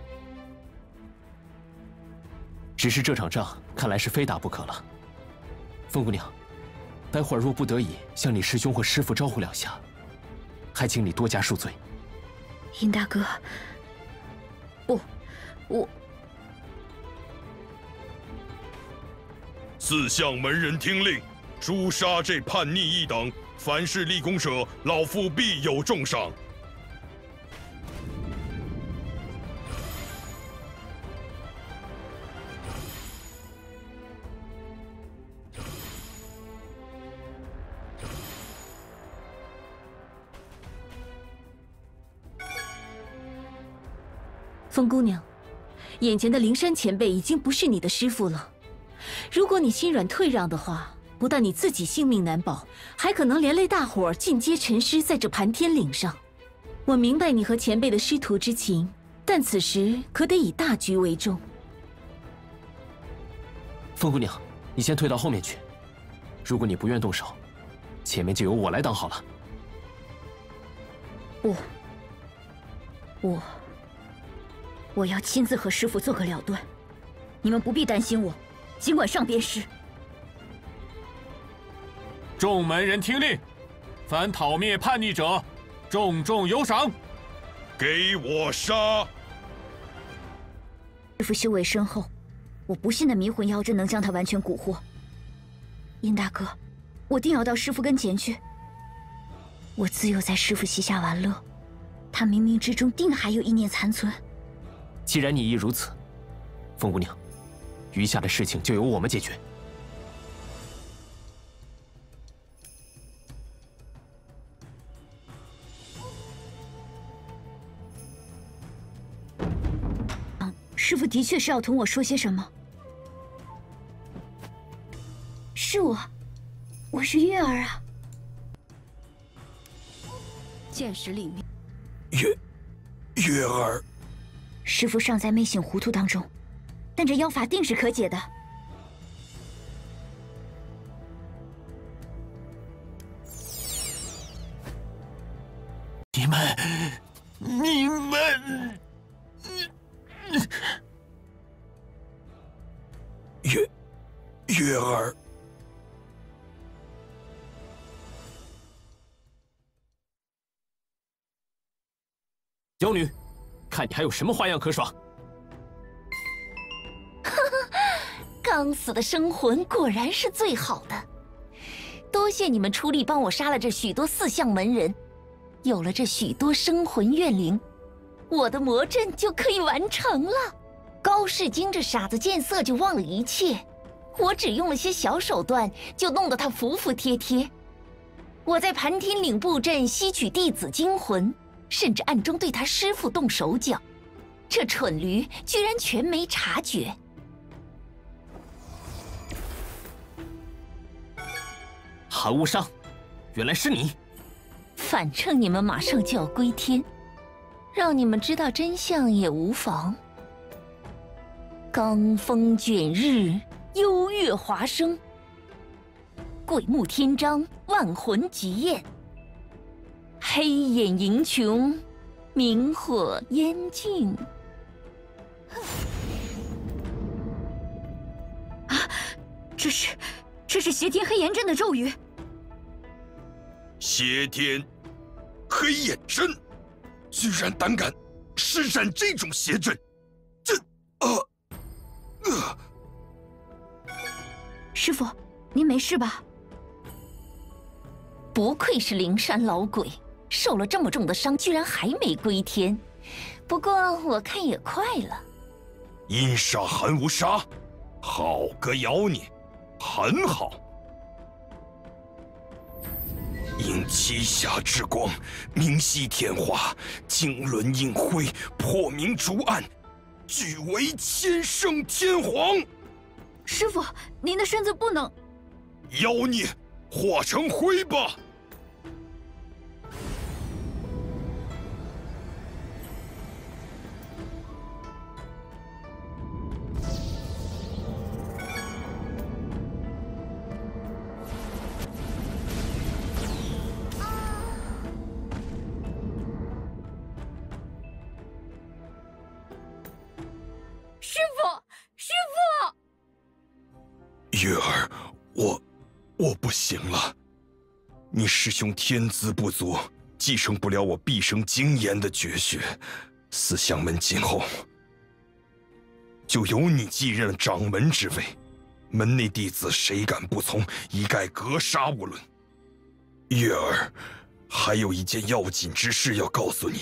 只是这场仗看来是非打不可了。风姑娘，待会儿若不得已向你师兄或师父招呼两下，还请你多加恕罪。 殷大哥，不，我…… 四相门人听令，诛杀这叛逆一党，凡是立功者，老夫必有重赏。 风姑娘，眼前的灵山前辈已经不是你的师父了。如果你心软退让的话，不但你自己性命难保，还可能连累大伙儿尽皆沉尸在这盘天岭上。我明白你和前辈的师徒之情，但此时可得以大局为重。 风姑娘，你先退到后面去。如果你不愿动手，前面就由我来当好了。 不，我要亲自和师父做个了断，你们不必担心我，尽管上便是。 众门人听令，凡讨灭叛逆者，重重有赏。 给我杀！ 师父修为深厚，我不信那迷魂妖真能将他完全蛊惑。殷大哥，我定要到师父跟前去。我自幼在师父膝下玩乐，他冥冥之中定还有一念残存。 既然你意如此，风姑娘，余下的事情就由我们解决。 师父的确是要同我说些什么。是我是月儿啊。 见识里面， 月儿。 师父尚在昧醒糊涂当中，但这妖法定是可解的。 你们， 月儿， 妖女，看你还有什么花样可耍！ 刚死的生魂果然是最好的，多谢你们出力帮我杀了这许多四象门人，有了这许多生魂怨灵，我的魔阵就可以完成了。高世京这傻子见色就忘了一切，我只用了些小手段就弄得他服服帖帖。我在盘天岭布阵吸取弟子精魂，甚至暗中对他师父动手脚，这蠢驴居然全没察觉。 韩无伤，原来是你！ 反正你们马上就要归天，让你们知道真相也无妨。罡风卷日，幽月华生，鬼目天张，万魂极焰。黑眼银穹，明火烟尽。 啊，这是挟天黑炎阵的咒语。 挟天黑眼阵，居然胆敢施展这种邪阵， 师父，您没事吧？ 不愧是灵山老鬼，受了这么重的伤，居然还没归天。不过我看也快了。 阴杀韩无杀，好个妖孽，很好。应七霞之光，明晰天华，经纶映辉，破明逐暗，举为千圣天皇。 师父，您的身子不能…… 妖孽，化成灰吧！月儿，我不行了。你师兄天资不足，继承不了我毕生精研的绝学。四象门今后就由你继任掌门之位，门内弟子谁敢不从，一概格杀勿论。月儿，还有一件要紧之事要告诉你。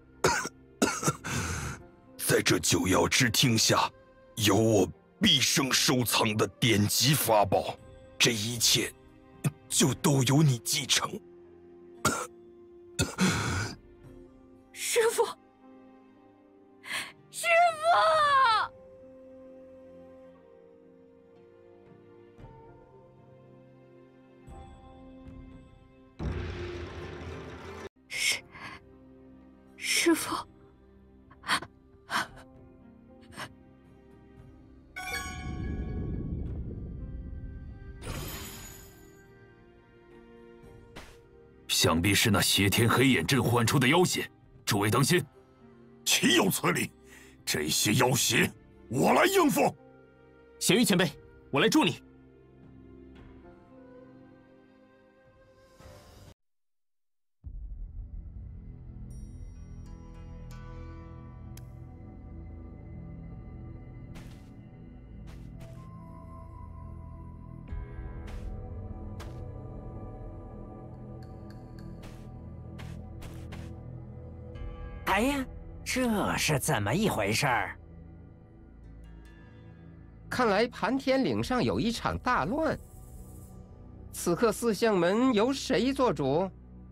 在这九曜之厅下，有我毕生收藏的典籍法宝，这一切就都由你继承。 师父，师父！师父。 想必是那挟天黑眼阵唤出的妖邪，诸位当心！ 岂有此理！这些妖邪，我来应付。 咸鱼前辈，我来助你。 哎呀，这是怎么一回事儿？ 看来盘天岭上有一场大乱。此刻四象门由谁做主？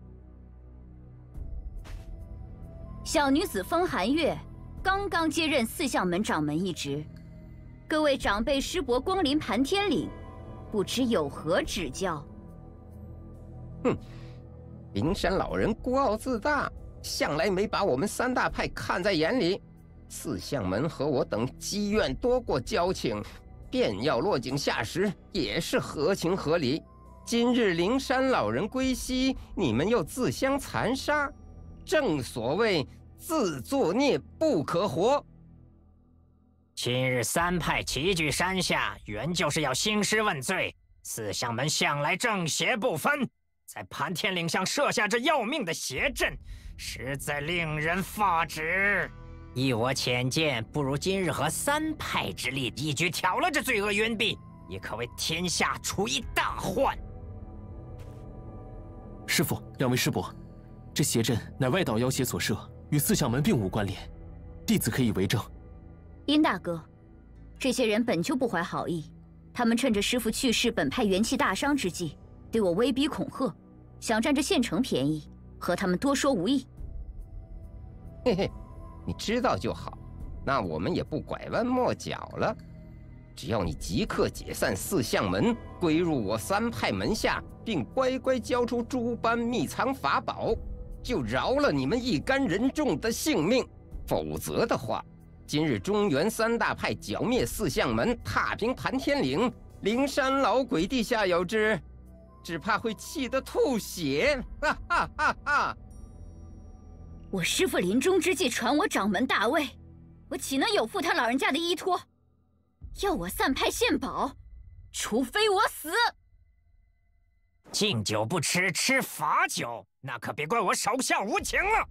小女子风寒月刚刚接任四象门掌门一职，各位长辈师伯光临盘天岭，不知有何指教？ 哼，灵山老人孤傲自大，向来没把我们三大派看在眼里。四象门和我等积怨多过交情，便要落井下石也是合情合理。今日灵山老人归西，你们又自相残杀，正所谓自作孽不可活。 今日三派齐聚山下，原就是要兴师问罪。四相门向来正邪不分，在盘天岭上设下这要命的邪阵，实在令人发指。依我浅见，不如今日合三派之力，一举挑了这罪恶冤婢，也可为天下除一大患。 师父，两位师伯，这邪阵乃外道妖邪所设，与四相门并无关联，弟子可以为证。 殷大哥，这些人本就不怀好意，他们趁着师父去世，本派元气大伤之际，对我威逼恐吓，想占着现成便宜，和他们多说无益。 嘿嘿，你知道就好，那我们也不拐弯抹角了。只要你即刻解散四相门，归入我三派门下，并乖乖交出诸般秘藏法宝，就饶了你们一干人众的性命。否则的话，今日中原三大派剿灭四相门，踏平盘天岭，灵山老鬼地下有知，只怕会气得吐血！哈哈哈哈！ 我师父临终之际传我掌门大位，我岂能有负他老人家的依托？要我散派献宝，除非我死。 敬酒不吃吃罚酒，那可别怪我手下无情了。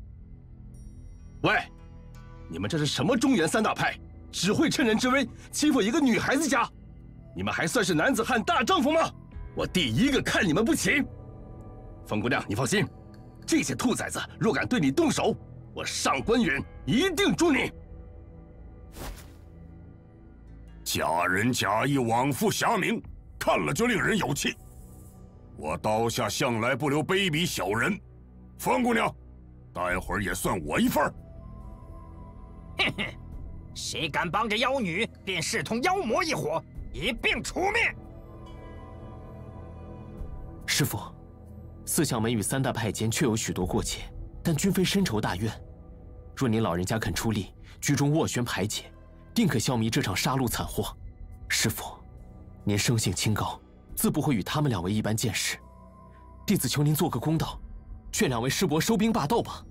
喂，你们这是什么中原三大派？只会趁人之危欺负一个女孩子家，你们还算是男子汉大丈夫吗？我第一个看你们不起。风姑娘，你放心，这些兔崽子若敢对你动手，我上官远一定诛你。 假仁假义，枉负侠名，看了就令人有气。我刀下向来不留卑鄙小人，风姑娘，待会儿也算我一份儿。 哼哼，谁敢帮着妖女，便视同妖魔一伙，一并除灭。 师父，四相门与三大派间确有许多过节，但均非深仇大怨。若您老人家肯出力，居中斡旋排解，定可消弭这场杀戮惨祸。师父，您生性清高，自不会与他们两位一般见识。弟子求您做个公道，劝两位师伯收兵罢斗吧。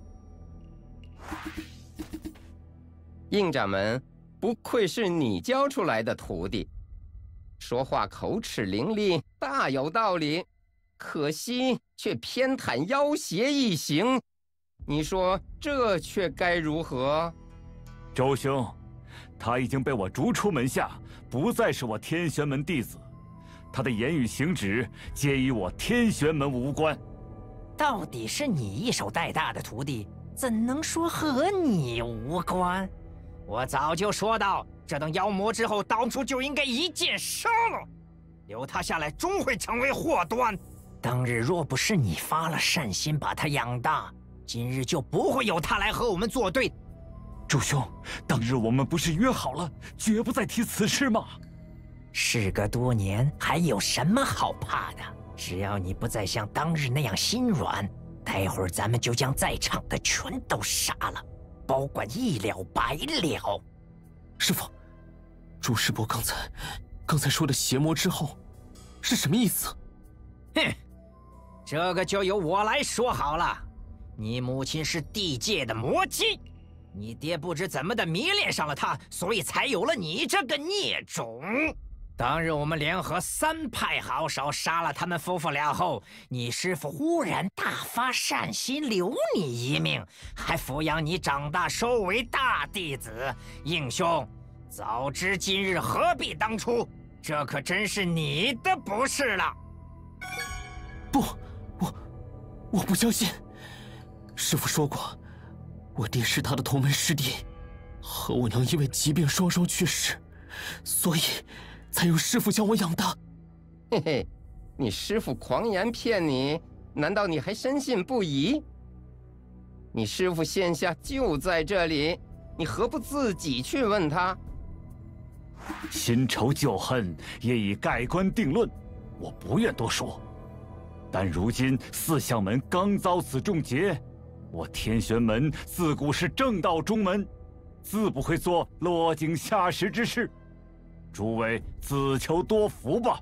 应掌门，不愧是你教出来的徒弟，说话口齿伶俐，大有道理。可惜却偏袒妖邪一行，你说这却该如何？ 周兄，他已经被我逐出门下，不再是我天玄门弟子，他的言语行止皆与我天玄门无关。 到底是你一手带大的徒弟，怎能说和你无关？我早就说到，这等妖魔之后，当初就应该一剑杀了，留他下来终会成为祸端。当日若不是你发了善心把他养大，今日就不会有他来和我们作对。 周兄，当日我们不是约好了，绝不再提此事吗？ 事隔多年，还有什么好怕的？只要你不再像当日那样心软，待会儿咱们就将在场的全都杀了，保管一了百了。 师父，朱师伯刚才说的邪魔之后，是什么意思？ 哼，这个就由我来说好了。你母亲是地界的魔姬，你爹不知怎么的迷恋上了她，所以才有了你这个孽种。当日我们联合三派好手杀了他们夫妇俩后，你师父忽然大发善心，留你一命，还抚养你长大，收为大弟子。应兄，早知今日，何必当初？这可真是你的不是了。 不，我不相信。师父说过，我爹是他的同门师弟，和我娘因为疾病双双去世，所以才由师父将我养大。 嘿嘿，你师父狂言骗你，难道你还深信不疑？你师父现下就在这里，你何不自己去问他？ 新仇旧恨也已盖棺定论，我不愿多说。但如今四相门刚遭此重劫，我天玄门自古是正道中门，自不会做落井下石之事。诸位自求多福吧。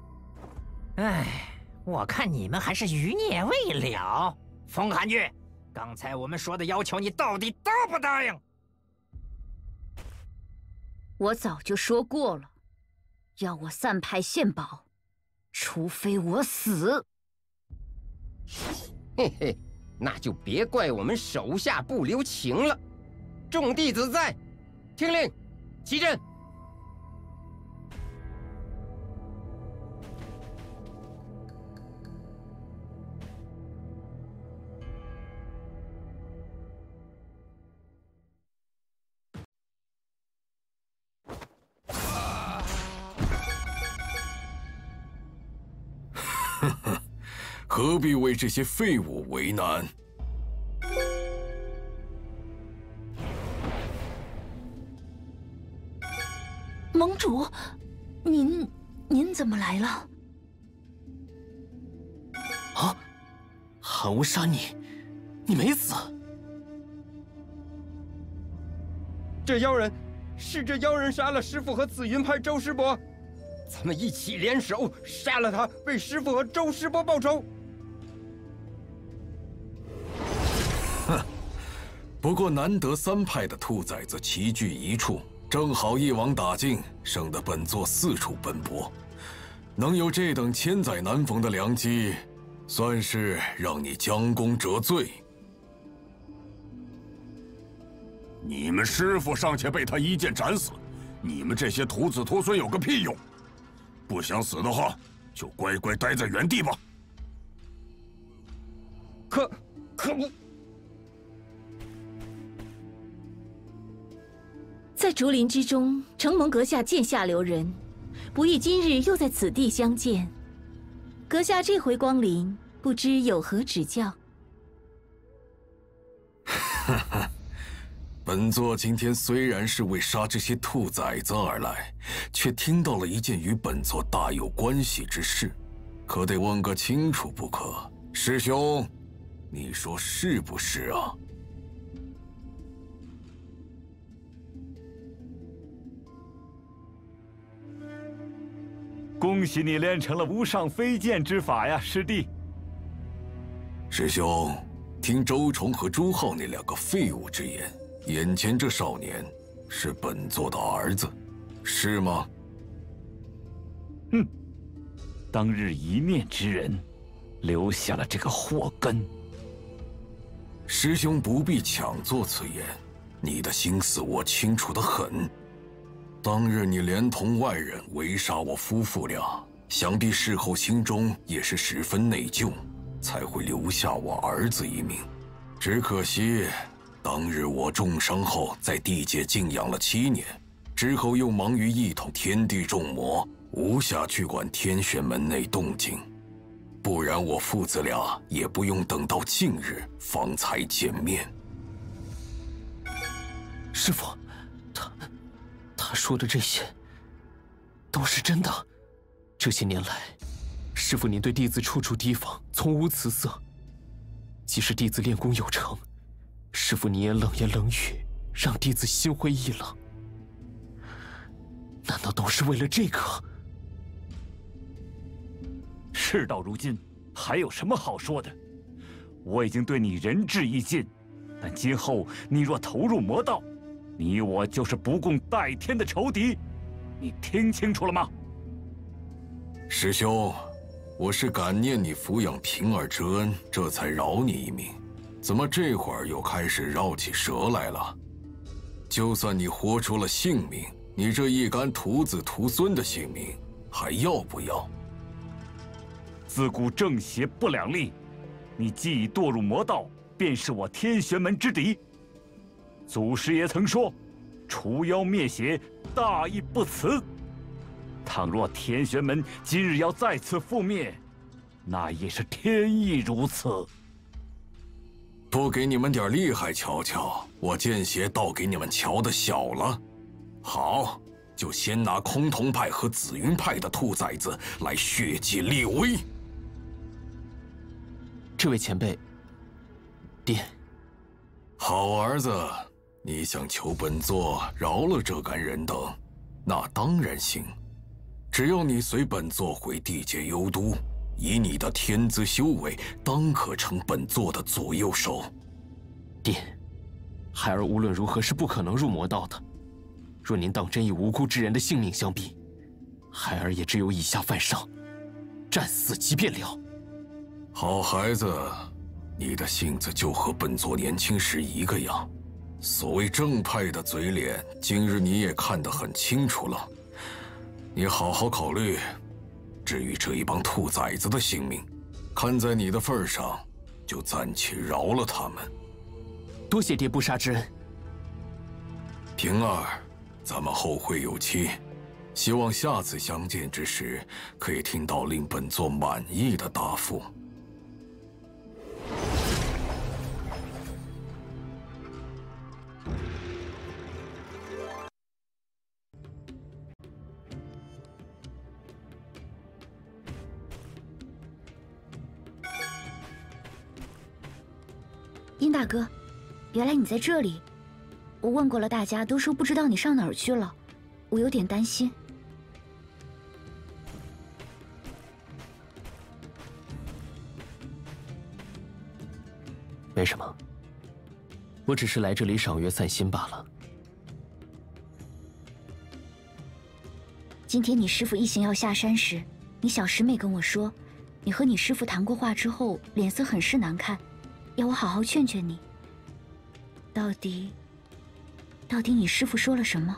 唉，我看你们还是余孽未了。风寒月， 刚才我们说的要求，你到底答不答应？ 我早就说过了，要我散派献宝，除非我死。 嘿嘿，那就别怪我们手下不留情了。众弟子在，听令，齐阵。 何必为这些废物为难？ 盟主，您怎么来了？ 啊！韩无杀你，你没死。 这妖人，是这妖人杀了师父和紫云派周师伯，咱们一起联手杀了他，为师父和周师伯报仇。 哼，不过难得三派的兔崽子齐聚一处，正好一网打尽，省得本座四处奔波。能有这等千载难逢的良机，算是让你将功折罪。 你们师父尚且被他一剑斩死，你们这些徒子徒孙有个屁用！不想死的话，就乖乖待在原地吧。 可不！ 在竹林之中，承蒙阁下剑下留人，不意今日又在此地相见。阁下这回光临，不知有何指教？ 哈哈，本座今天虽然是为杀这些兔崽子而来，却听到了一件与本座大有关系之事，可得问个清楚不可。师兄，你说是不是啊？ 恭喜你练成了无上飞剑之法呀，师弟！ 师兄，听周崇和朱浩那两个废物之言，眼前这少年是本座的儿子，是吗？ 哼，当日一念之人，留下了这个祸根。 师兄不必强作此言，你的心思我清楚得很。当日你连同外人围杀我夫妇俩，想必事后心中也是十分内疚，才会留下我儿子一命。只可惜，当日我重伤后在地界静养了7年，之后又忙于一统天地众魔，无暇去管天玄门内动静。不然我父子俩也不用等到近日方才见面。 师父，他说的这些都是真的。这些年来，师父您对弟子处处提防，从无辞色。即使弟子练功有成，师父您也冷言冷语，让弟子心灰意冷。难道都是为了这个？ 事到如今，还有什么好说的？我已经对你仁至义尽，但今后你若投入魔道，你我就是不共戴天的仇敌，你听清楚了吗？ 师兄，我是感念你抚养平儿之恩，这才饶你一命。怎么这会儿又开始绕起舌来了？就算你活出了性命，你这一干徒子徒孙的性命还要不要？ 自古正邪不两立，你既已堕入魔道，便是我天玄门之敌。祖师爷曾说，除妖灭邪，大义不辞。倘若天玄门今日要再次覆灭，那也是天意如此。 不给你们点厉害瞧瞧，我见邪倒给你们瞧得小了。好，就先拿崆峒派和紫云派的兔崽子来血祭立威。 这位前辈，爹。 好儿子，你想求本座饶了这干人等，那当然行。只要你随本座回地界幽都，以你的天资修为，当可成本座的左右手。 爹，孩儿无论如何是不可能入魔道的。若您当真以无辜之人的性命相逼，孩儿也只有以下犯上，战死即便了。 好孩子，你的性子就和本座年轻时一个样。所谓正派的嘴脸，今日你也看得很清楚了。你好好考虑，至于这一帮兔崽子的性命，看在你的份上，就暂且饶了他们。 多谢爹不杀之恩。 平儿，咱们后会有期，希望下次相见之时，可以听到令本座满意的答复。 殷大哥，原来你在这里。我问过了，大家都说不知道你上哪儿去了，我有点担心。 没什么，我只是来这里赏月散心罢了。 今天你师父一行要下山时，你小师妹跟我说，你和你师父谈过话之后，脸色很是难看，要我好好劝劝你。到底你师父说了什么？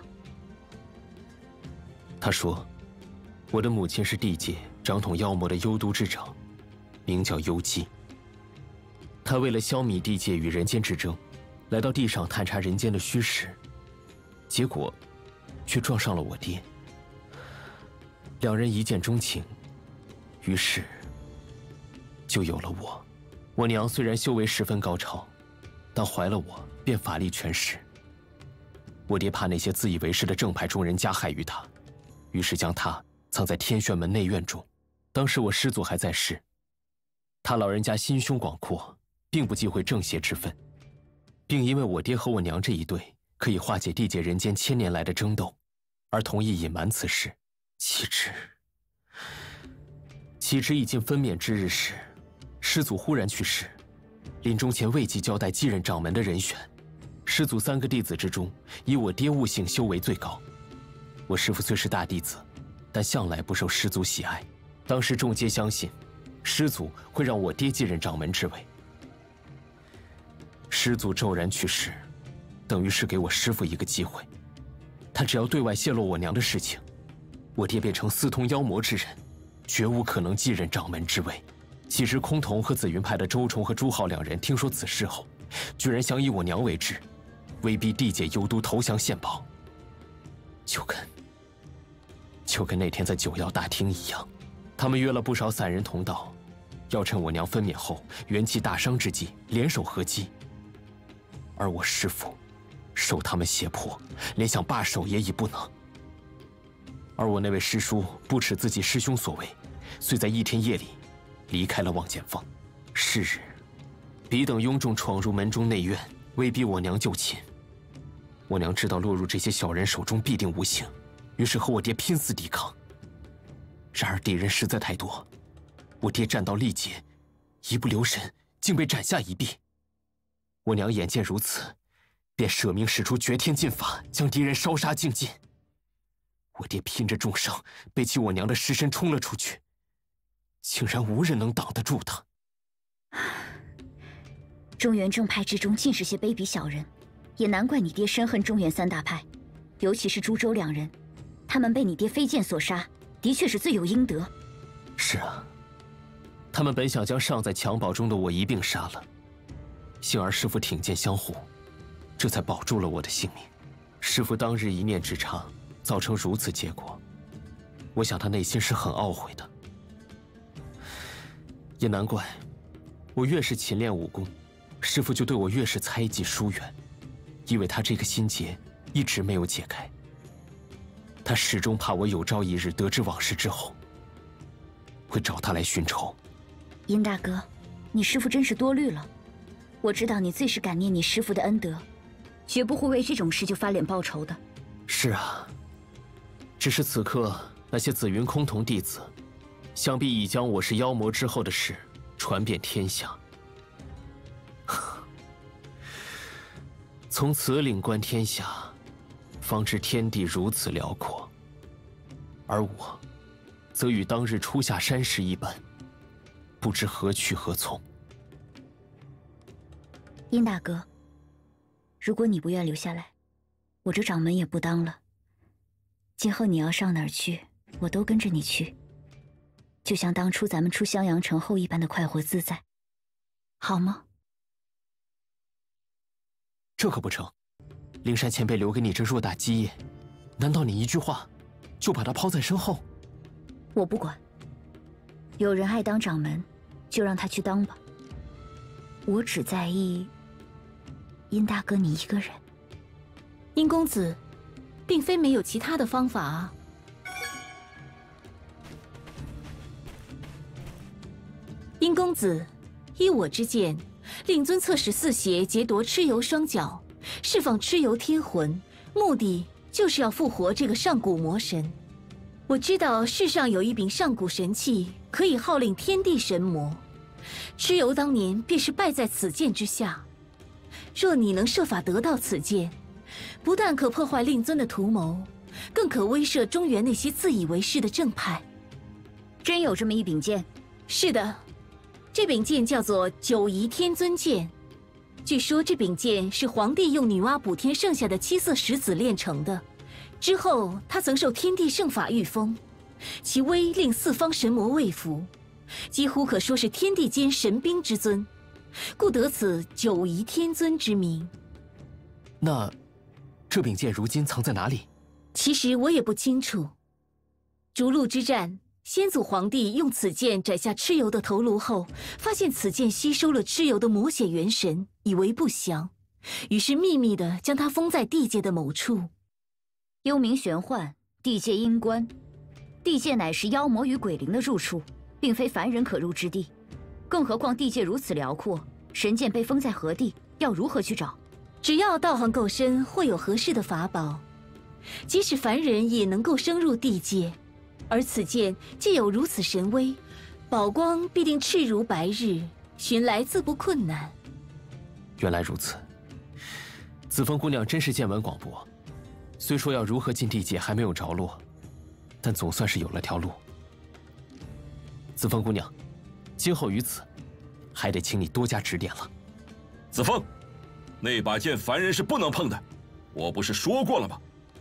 他说，我的母亲是地界掌统妖魔的幽都之长，名叫幽姬。他为了消弭地界与人间之争，来到地上探查人间的虚实，结果却撞上了我爹。两人一见钟情，于是就有了我。我娘虽然修为十分高超，但怀了我便法力全失。我爹怕那些自以为是的正派中人加害于他，于是将他藏在天玄门内院中。当时我师祖还在世，他老人家心胸广阔，并不忌讳正邪之分，并因为我爹和我娘这一对可以化解地界人间千年来的争斗，而同意隐瞒此事。岂知已近分娩之日时，师祖忽然去世，临终前未及交代继任掌门的人选。师祖3个弟子之中，以我爹悟性修为最高。我师父虽是大弟子，但向来不受师祖喜爱。当时众皆相信，师祖会让我爹继任掌门之位。师祖骤然去世，等于是给我师父一个机会。他只要对外泄露我娘的事情，我爹变成私通妖魔之人，绝无可能继任掌门之位。岂知崆峒和紫云派的周崇和朱浩2人听说此事后，居然想以我娘为质，威逼地界幽都投降献宝，就跟那天在九曜大厅一样。他们约了不少散人同道，要趁我娘分娩后元气大伤之际联手合击。而我师父受他们胁迫，连想罢手也已不能。而我那位师叔不耻自己师兄所为，遂在一天夜里离开了望剑坊。是日，彼等拥众闯入门中内院，威逼我娘就寝。我娘知道落入这些小人手中必定无幸，于是和我爹拼死抵抗。然而敌人实在太多，我爹战到力竭，一不留神竟被斩下一臂。我娘眼见如此，便舍命使出绝天劲法，将敌人烧杀净尽。我爹拼着重伤，背起我娘的尸身冲了出去，竟然无人能挡得住他。 中原正派之中尽是些卑鄙小人，也难怪你爹深恨中原3大派，尤其是朱周2人，他们被你爹飞剑所杀，的确是罪有应得。 是啊，他们本想将尚在襁褓中的我一并杀了，幸而师父挺剑相护，这才保住了我的性命。师父当日一念之差，造成如此结果，我想他内心是很懊悔的。也难怪，我越是勤练武功，师父就对我越是猜忌疏远，因为他这个心结一直没有解开。他始终怕我有朝一日得知往事之后，会找他来寻仇。 殷大哥，你师父真是多虑了。我知道你最是感念你师父的恩德，绝不会为这种事就翻脸报仇的。 是啊，只是此刻那些紫云崆峒弟子，想必已将我是妖魔之后的事传遍天下。 从此领观天下，方知天地如此辽阔。而我，则与当日初下山时一般，不知何去何从。 殷大哥，如果你不愿留下来，我这掌门也不当了。今后你要上哪儿去，我都跟着你去，就像当初咱们出襄阳城后一般的快活自在，好吗？ 这可不成，灵山前辈留给你这偌大基业，难道你一句话就把他抛在身后？ 我不管，有人爱当掌门，就让他去当吧。我只在意殷大哥你一个人。 殷公子，并非没有其他的方法啊。殷公子，依我之见，令尊测试四邪劫夺蚩尤双脚，释放蚩尤天魂，目的就是要复活这个上古魔神。我知道世上有一柄上古神器，可以号令天地神魔。蚩尤当年便是败在此剑之下。若你能设法得到此剑，不但可破坏令尊的图谋，更可威慑中原那些自以为是的正派。 真有这么一柄剑？ 是的，这柄剑叫做九仪天尊剑。据说这柄剑是皇帝用女娲补天剩下的七色石子炼成的。之后，他曾受天地圣法御封，其威令四方神魔畏服，几乎可说是天地间神兵之尊，故得此九仪天尊之名。 那这柄剑如今藏在哪里？ 其实我也不清楚。逐鹿之战，先祖皇帝用此剑斩下蚩尤的头颅后，发现此剑吸收了蚩尤的魔血元神，以为不祥，于是秘密地将它封在地界的某处。 幽冥玄幻，地界阴关。地界乃是妖魔与鬼灵的住处，并非凡人可入之地。更何况地界如此辽阔，神剑被封在何地，要如何去找？ 只要道行够深，会有合适的法宝。即使凡人也能够升入地界，而此剑既有如此神威，宝光必定赤如白日，寻来自不困难。 原来如此，子枫姑娘真是见闻广博。虽说要如何进地界还没有着落，但总算是有了条路。子枫姑娘，今后于此，还得请你多加指点了。 子枫，那把剑凡人是不能碰的，我不是说过了吗？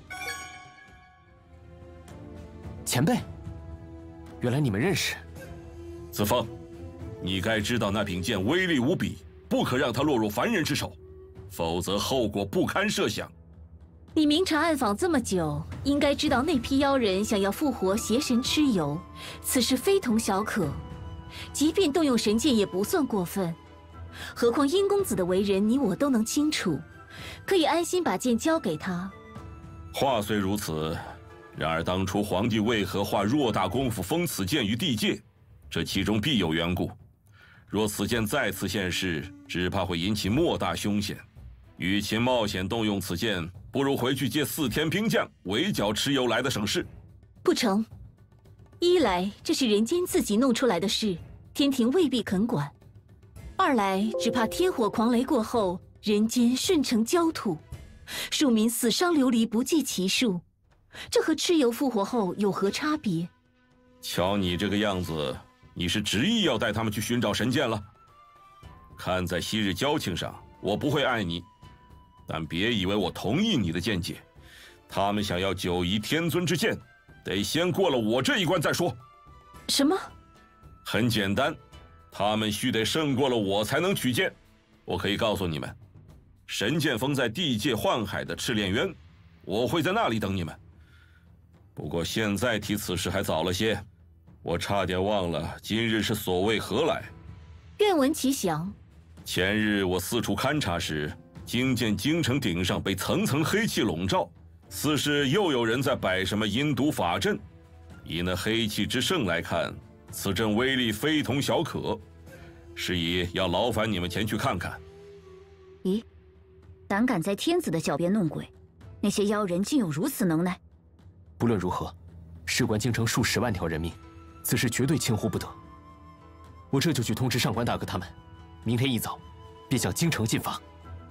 前辈，原来你们认识。 子枫，你该知道那柄剑威力无比，不可让它落入凡人之手，否则后果不堪设想。 你明察暗访这么久，应该知道那批妖人想要复活邪神蚩尤，此事非同小可。即便动用神剑也不算过分，何况殷公子的为人，你我都能清楚，可以安心把剑交给他。 话虽如此，然而当初皇帝为何花偌大功夫封此剑于地界？这其中必有缘故。若此剑再次现世，只怕会引起莫大凶险。与其冒险动用此剑，不如回去借4天兵将围剿蚩尤来的省事。 不成，一来这是人间自己弄出来的事，天庭未必肯管；二来只怕天火狂雷过后，人间瞬成焦土，庶民死伤流离不计其数。这和蚩尤复活后有何差别？ 瞧你这个样子，你是执意要带他们去寻找神剑了？看在昔日交情上，我不会爱你。但别以为我同意你的见解，他们想要九仪天尊之剑，得先过了我这一关再说。 什么？ 很简单，他们须得胜过了我才能取剑。我可以告诉你们，神剑封在地界幻海的赤炼渊，我会在那里等你们。不过现在提此事还早了些，我差点忘了今日是所谓何来。 愿闻其详。 前日我四处勘察时，惊见京城顶上被层层黑气笼罩，似是又有人在摆什么阴毒法阵。以那黑气之盛来看，此阵威力非同小可，是以要劳烦你们前去看看。 咦，胆敢在天子的脚边弄鬼，那些妖人竟有如此能耐？ 不论如何，事关京城数10万条人命，此事绝对轻忽不得。我这就去通知上官大哥他们，明天一早便向京城进发。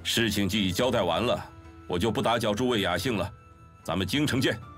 事情既已交代完了，我就不打搅诸位雅兴了，咱们京城见。